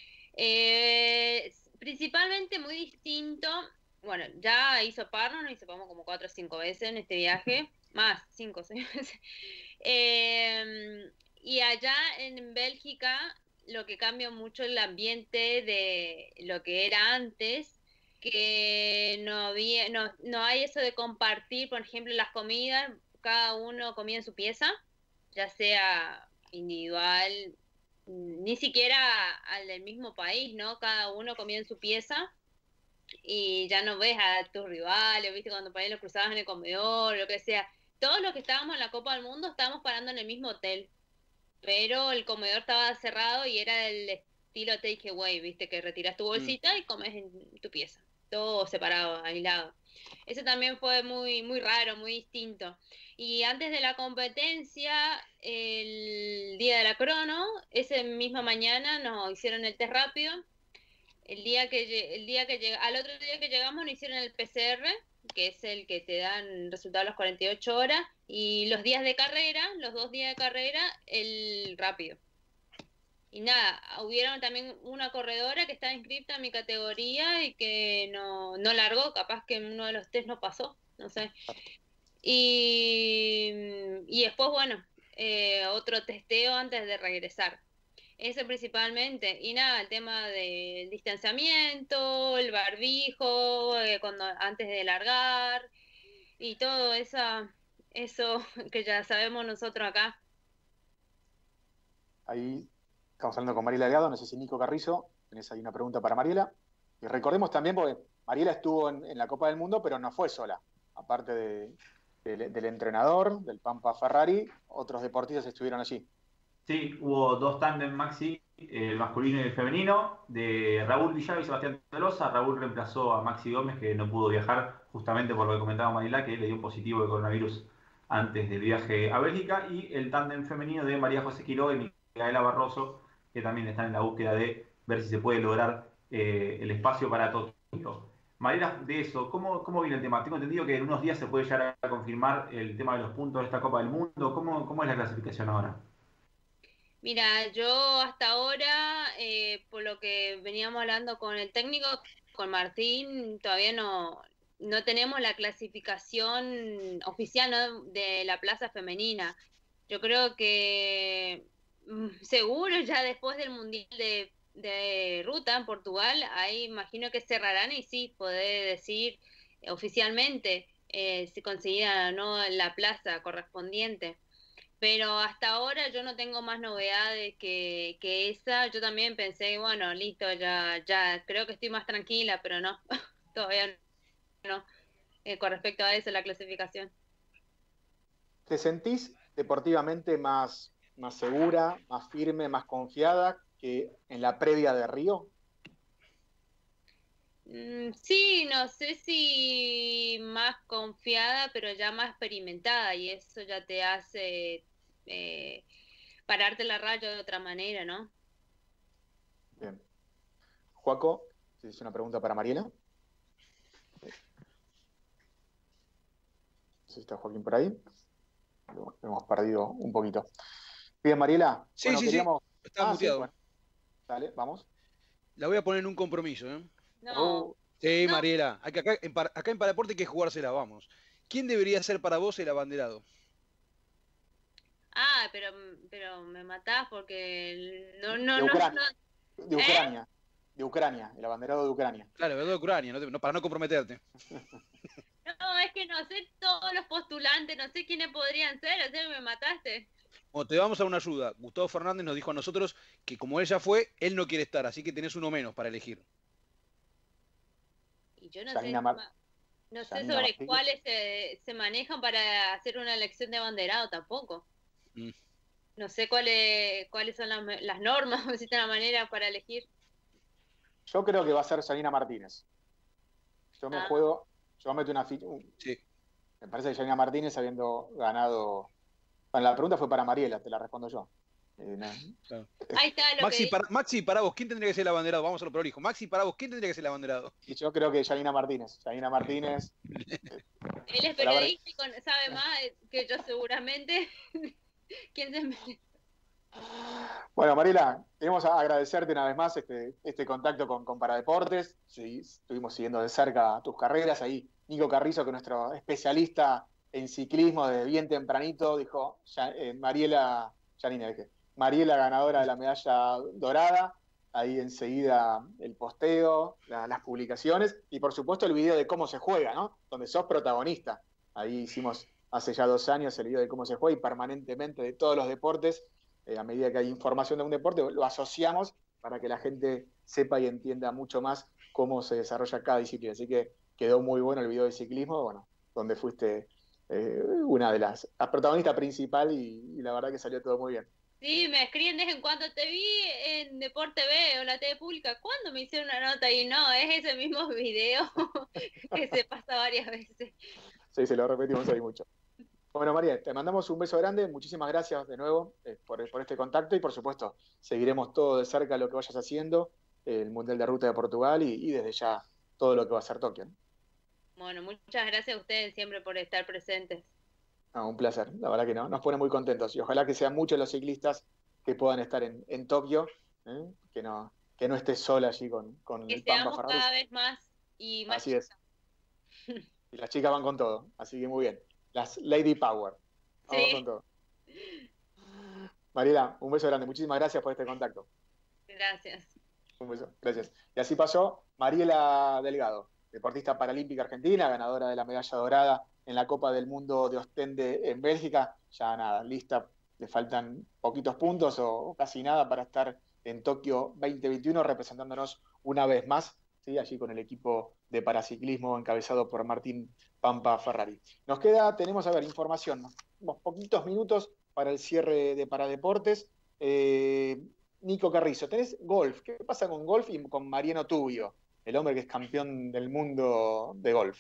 Principalmente muy distinto. Bueno, ya hizo Parno, nos hicimos como 4 o 5 veces en este viaje, más 5 o 6 veces. Y allá en Bélgica lo que cambia mucho el ambiente de lo que era antes, que no hay eso de compartir, por ejemplo, las comidas, cada uno comía en su pieza, ya sea individual, ni siquiera al del mismo país, ¿no? Cada uno comía en su pieza. Y ya no ves a tus rivales, viste, cuando por ahí los cruzabas en el comedor, lo que sea. Todos los que estábamos en la Copa del Mundo estábamos parando en el mismo hotel, pero el comedor estaba cerrado y era el estilo takeaway, viste, que retiras tu bolsita y comes en tu pieza, todo separado, aislado. Eso también fue muy, muy raro, muy distinto. Y antes de la competencia, el día de la crono, esa misma mañana nos hicieron el test rápido. Al otro día que llegamos nos hicieron el PCR, que es el que te dan resultado a las 48 horas, y los días de carrera, los 2 días de carrera, el rápido. Y nada, hubieron también una corredora que estaba inscripta en mi categoría y que no largó, capaz que en uno de los test no pasó, no sé. Y después, bueno, otro testeo antes de regresar. Ese principalmente. Y nada, el tema del distanciamiento, el barbijo, antes de largar, y todo eso que ya sabemos nosotros acá. Ahí estamos hablando con Mariela Delgado, no sé si Nico Carrizo, tenés ahí una pregunta para Mariela. Y recordemos también, porque Mariela estuvo en la Copa del Mundo, pero no fue sola. Aparte del entrenador, del Pampa Ferrari, otros deportistas estuvieron allí. Sí, hubo 2 tándem Maxi, el masculino y el femenino, de Raúl Villave y Sebastián Tolosa. Raúl reemplazó a Maxi Gómez, que no pudo viajar justamente por lo que comentaba Mariela, que le dio positivo de coronavirus antes del viaje a Bélgica, y el tándem femenino de María José Quiroga y Micaela Barroso, que también están en la búsqueda de ver si se puede lograr el espacio para Tokio. Mariela, de eso, ¿cómo viene el tema? Tengo entendido que en unos días se puede llegar a confirmar el tema de los puntos de esta Copa del Mundo. ¿Cómo es la clasificación ahora? Mira, yo hasta ahora, por lo que veníamos hablando con el técnico, con Martín, todavía no tenemos la clasificación oficial, ¿no?, de la plaza femenina. Yo creo que seguro ya después del Mundial de Ruta en Portugal, ahí imagino que cerrarán y sí, poder decir oficialmente si conseguían o no la plaza correspondiente. Pero hasta ahora yo no tengo más novedades que esa. Yo también pensé, bueno, listo, ya creo que estoy más tranquila, pero no, todavía no, con respecto a eso, la clasificación. ¿Te sentís deportivamente más segura, más firme, más confiada que en la previa de Río? Sí, no sé si más confiada, pero ya más experimentada, y eso ya te hace pararte la raya de otra manera, ¿no? Bien. Joaco, ¿tienes una pregunta para Mariela? No sé si está Joaquín por ahí. Lo hemos perdido un poquito. Bien, Mariela. Sí, bueno, sí. Está muteado. Sí, bueno. Dale, vamos. La voy a poner en un compromiso, ¿eh? No. Sí, No. Mariela, acá en Paradeporte hay que jugársela, vamos. ¿Quién debería ser para vos el abanderado? Ah, pero me matás porque De Ucrania. De Ucrania, el abanderado de Ucrania. Claro, de Ucrania, para no comprometerte. No, es que no sé todos los postulantes, no sé quiénes podrían ser, o sea, me mataste. te vamos a dar una ayuda. Gustavo Fernández nos dijo a nosotros que como él ya fue, él no quiere estar, así que tenés uno menos para elegir. Y yo no sé sobre cuáles se manejan para hacer una elección de abanderado tampoco. No sé cuáles son las normas, o si existe una manera para elegir. Yo creo que va a ser Yanina Martínez. Yo meto una ficha. Sí. Me parece que Yanina Martínez, habiendo ganado. Bueno, la pregunta fue para Mariela, te la respondo yo. Claro. Ahí está Maxi, para vos, ¿quién tendría que ser el abanderado? Vamos a lo prolijo. Maxi, para vos, ¿quién tendría que ser el abanderado? Y yo creo que Yanina Martínez. Yanina Martínez. Él es periodista y sabe más que yo seguramente. ¿Quién se me... Bueno, Mariela, queremos agradecerte una vez más este contacto con Paradeportes. Sí, estuvimos siguiendo de cerca tus carreras. Ahí Nico Carrizo, que es nuestro especialista en ciclismo, desde bien tempranito, dijo Mariela ganadora de la medalla dorada. Ahí enseguida el posteo, las publicaciones y por supuesto el video de cómo se juega, ¿no? Donde sos protagonista. Ahí hicimos hace ya 2 años el video de cómo se juega y permanentemente de todos los deportes. A medida que hay información de un deporte, lo asociamos para que la gente sepa y entienda mucho más cómo se desarrolla cada disciplina. Así que quedó muy bueno el video de ciclismo, bueno, donde fuiste una de la protagonista principal y la verdad que salió todo muy bien. Sí, me escriben de vez en cuando, te vi en Deporte B o la TV Pública, ¿cuándo me hicieron una nota? Y no, es ese mismo video que se pasa varias veces. Sí, se lo repetimos ahí mucho. Bueno, María, te mandamos un beso grande, muchísimas gracias de nuevo por este contacto y por supuesto seguiremos todo de cerca lo que vayas haciendo, el Mundial de Ruta de Portugal y desde ya todo lo que va a ser Tokio. Bueno, muchas gracias a ustedes siempre por estar presentes. No, un placer, la verdad que no, nos pone muy contentos y ojalá que sean muchos los ciclistas que puedan estar en Tokio, que no estés sola allí con que el Pampa seamos Ferraris. cada vez más y más. Así es. Y las chicas van con todo, así que muy bien. Las Lady Power. Vamos con todo. Mariela, un beso grande. Muchísimas gracias por este contacto. Gracias. Un beso, gracias. Y así pasó Mariela Delgado, deportista paralímpica argentina, ganadora de la medalla dorada en la Copa del Mundo de Ostende en Bélgica. Ya nada, lista, le faltan poquitos puntos o casi nada para estar en Tokio 2021 representándonos una vez más, ¿sí? Allí con el equipo de paraciclismo encabezado por Martín Pampa Ferrari. Tenemos, información, unos poquitos minutos para el cierre de Paradeportes. Nico Carrizo, tenés golf. ¿Qué pasa con golf y con Mariano Tubio, el hombre que es campeón del mundo de golf?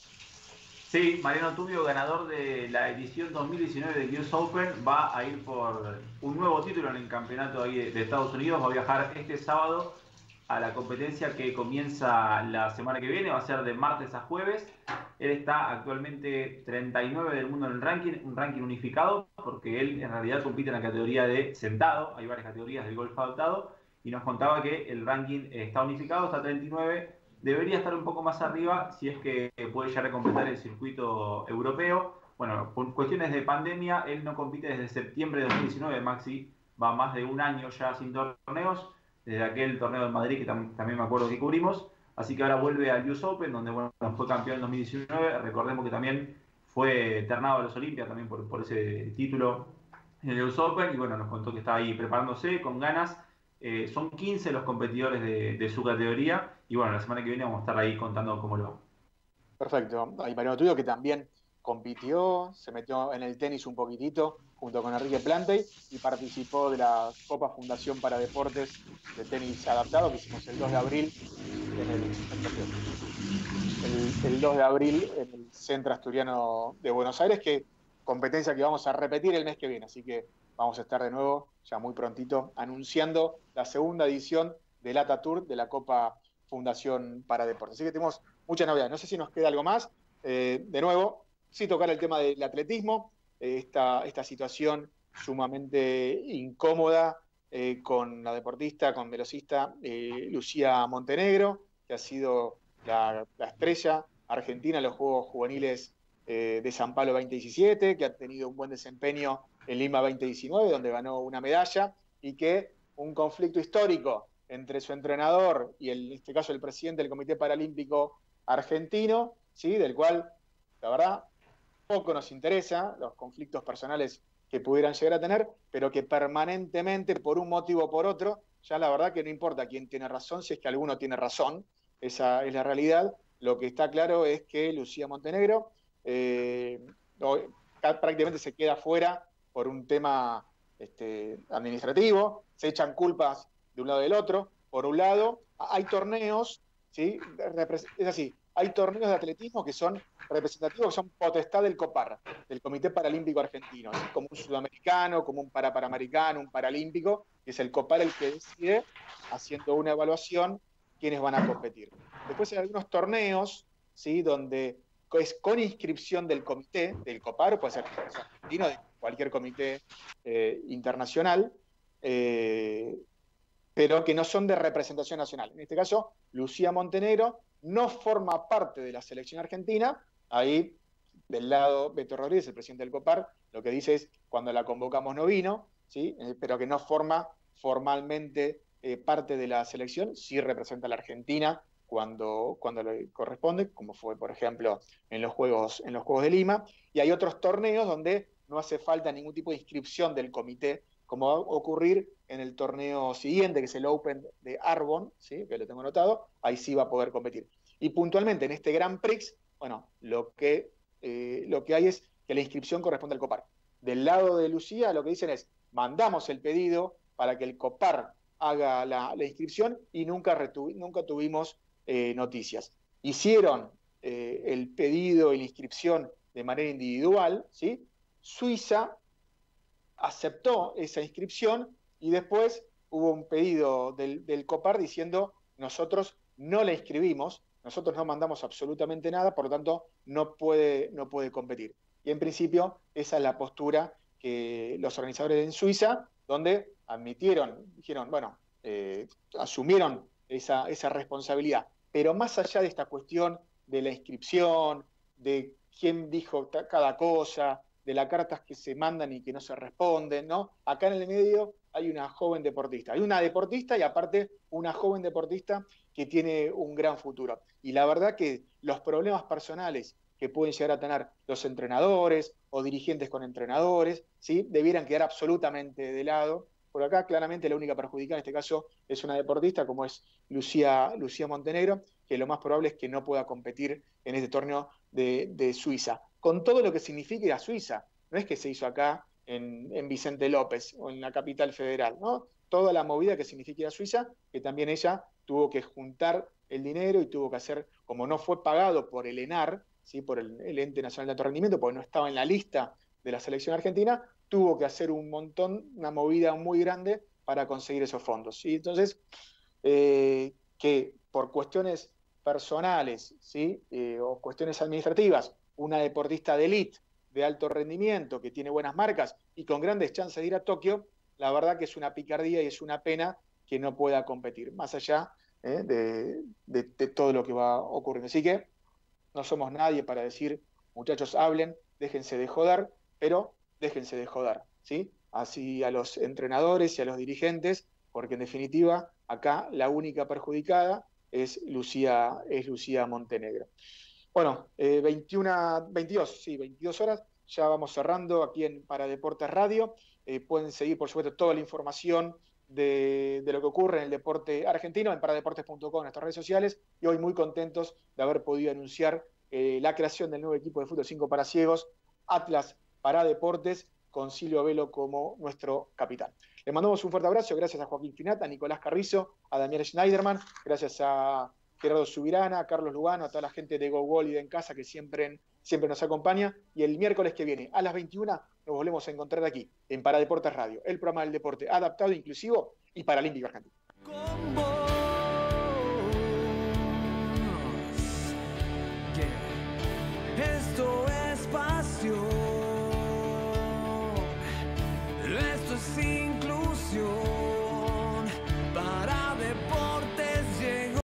Sí, Mariano Tubio, ganador de la edición 2019 del US Open, va a ir por un nuevo título en el campeonato ahí de Estados Unidos. Va a viajar este sábado a la competencia que comienza la semana que viene, va a ser de martes a jueves. Él está actualmente 39 del mundo en el ranking, un ranking unificado, porque él en realidad compite en la categoría de sentado, hay varias categorías del golf adaptado, y nos contaba que el ranking está unificado, está 39, debería estar un poco más arriba si es que puede llegar a completar el circuito europeo. Bueno, por cuestiones de pandemia, él no compite desde septiembre de 2019, Maxi, va más de un año ya sin torneos, desde aquel torneo de Madrid que también me acuerdo que cubrimos, así que ahora vuelve al US Open, donde fue campeón en 2019, recordemos que también fue ternado a los Olimpias también por ese título en el US Open, y bueno, nos contó que está ahí preparándose con ganas. Son 15 los competidores de su categoría, y bueno, la semana que viene vamos a estar ahí contando cómo lo va. Perfecto, hay Mariano Tubio que también compitió, se metió en el tenis un poquitito, junto con Enrique Plantey, y participó de la Copa Fundación para Deportes de Tenis Adaptado, que hicimos el 2 de abril el 2 de abril en el Centro Asturiano de Buenos Aires, que competencia que vamos a repetir el mes que viene, así que vamos a estar de nuevo, ya muy prontito, anunciando la segunda edición del ATA Tour de la Copa Fundación para Deportes. Así que tenemos muchas novedades. No sé si nos queda algo más. De nuevo, sí tocar el tema del atletismo, esta situación sumamente incómoda con la deportista, con velocista Lucía Montenegro, que ha sido la estrella argentina en los Juegos Juveniles de San Pablo 2017, que ha tenido un buen desempeño en Lima 2019, donde ganó una medalla, y que un conflicto histórico entre su entrenador y en este caso el presidente del Comité Paralímpico Argentino, ¿sí? Del cual, la verdad, poco nos interesa, los conflictos personales que pudieran llegar a tener, pero que permanentemente, por un motivo o por otro, ya la verdad que no importa quién tiene razón, si es que alguno tiene razón, esa es la realidad. Lo que está claro es que Lucía Montenegro prácticamente se queda fuera por un tema administrativo, se echan culpas de un lado y del otro. Por un lado, hay torneos, ¿sí? Es así, hay torneos de atletismo que son representativos, que son potestad del COPAR, del Comité Paralímpico Argentino, ¿sí? Como un sudamericano, como un panamericano, un paralímpico, que es el COPAR el que decide, haciendo una evaluación, quiénes van a competir. Después hay algunos torneos, ¿sí? Donde es con inscripción del comité, del COPAR, puede ser argentino, de cualquier comité internacional, pero que no son de representación nacional. En este caso, Lucía Montenegro no forma parte de la selección argentina. Ahí, del lado, Beto Rodríguez, el presidente del COPAR, lo que dice es, cuando la convocamos no vino, ¿sí? Pero que no forma formalmente parte de la selección, sí representa a la Argentina cuando le corresponde, como fue, por ejemplo, en los Juegos de Lima. Y hay otros torneos donde no hace falta ningún tipo de inscripción del comité, como va a ocurrir en el torneo siguiente, que es el Open de Arbonne, ¿sí? Que lo tengo anotado, ahí sí va a poder competir. Y puntualmente en este Grand Prix, bueno, lo que hay es que la inscripción corresponde al COPAR. Del lado de Lucía, lo que dicen es, mandamos el pedido para que el COPAR haga la inscripción y nunca tuvimos noticias. Hicieron el pedido y la inscripción de manera individual, ¿sí? Suiza aceptó esa inscripción y después hubo un pedido del COPAR diciendo, nosotros no la inscribimos, nosotros no mandamos absolutamente nada, por lo tanto no puede competir. Y en principio esa es la postura que los organizadores en Suiza, donde dijeron, bueno, asumieron esa responsabilidad. Pero más allá de esta cuestión de la inscripción, de quién dijo cada cosa, de las cartas que se mandan y que no se responden, ¿no? Acá en el medio hay una joven deportista. Hay una deportista y aparte una joven deportista que tiene un gran futuro. Y la verdad que los problemas personales que pueden llegar a tener los entrenadores o dirigentes con entrenadores, ¿sí? Debieran quedar absolutamente de lado. Por acá claramente la única perjudicada en este caso es una deportista como es Lucía Montenegro, que lo más probable es que no pueda competir en este torneo de Suiza. Con todo lo que significa ir a Suiza, no es que se hizo acá en Vicente López o en la capital federal, ¿no? Toda la movida que significa ir a Suiza, que también ella tuvo que juntar el dinero y tuvo que hacer, como no fue pagado por el ENAR, ¿sí? Por el Ente Nacional de Alto Rendimiento, porque no estaba en la lista de la selección argentina, tuvo que hacer una movida muy grande para conseguir esos fondos, ¿sí? Entonces, que por cuestiones personales, ¿sí? O cuestiones administrativas, una deportista de élite, de alto rendimiento, que tiene buenas marcas y con grandes chances de ir a Tokio, la verdad que es una picardía y es una pena que no pueda competir, más allá de todo lo que va ocurriendo. Así que no somos nadie para decir, muchachos, hablen, déjense de joder, pero déjense de joder, ¿sí? Así a los entrenadores y a los dirigentes, porque en definitiva acá la única perjudicada es Lucía Montenegro. Bueno, 22 horas, ya vamos cerrando aquí en Paradeportes Radio. Pueden seguir, por supuesto, toda la información de lo que ocurre en el deporte argentino en paradeportes.com, en nuestras redes sociales, y hoy muy contentos de haber podido anunciar la creación del nuevo equipo de fútbol 5 para ciegos, Atlas Paradeportes, con Silvio Velo como nuestro capitán. Le mandamos un fuerte abrazo, gracias a Joaquín Finata, a Nicolás Carrizo, a Daniel Schneiderman, gracias a Gerardo Subirana, a Carlos Lugano, a toda la gente de GoGol y de En Casa que siempre nos acompaña. Y el miércoles que viene, a las 21, nos volvemos a encontrar aquí, en Paradeportes Radio, el programa del deporte adaptado, inclusivo y paralímpico argentino.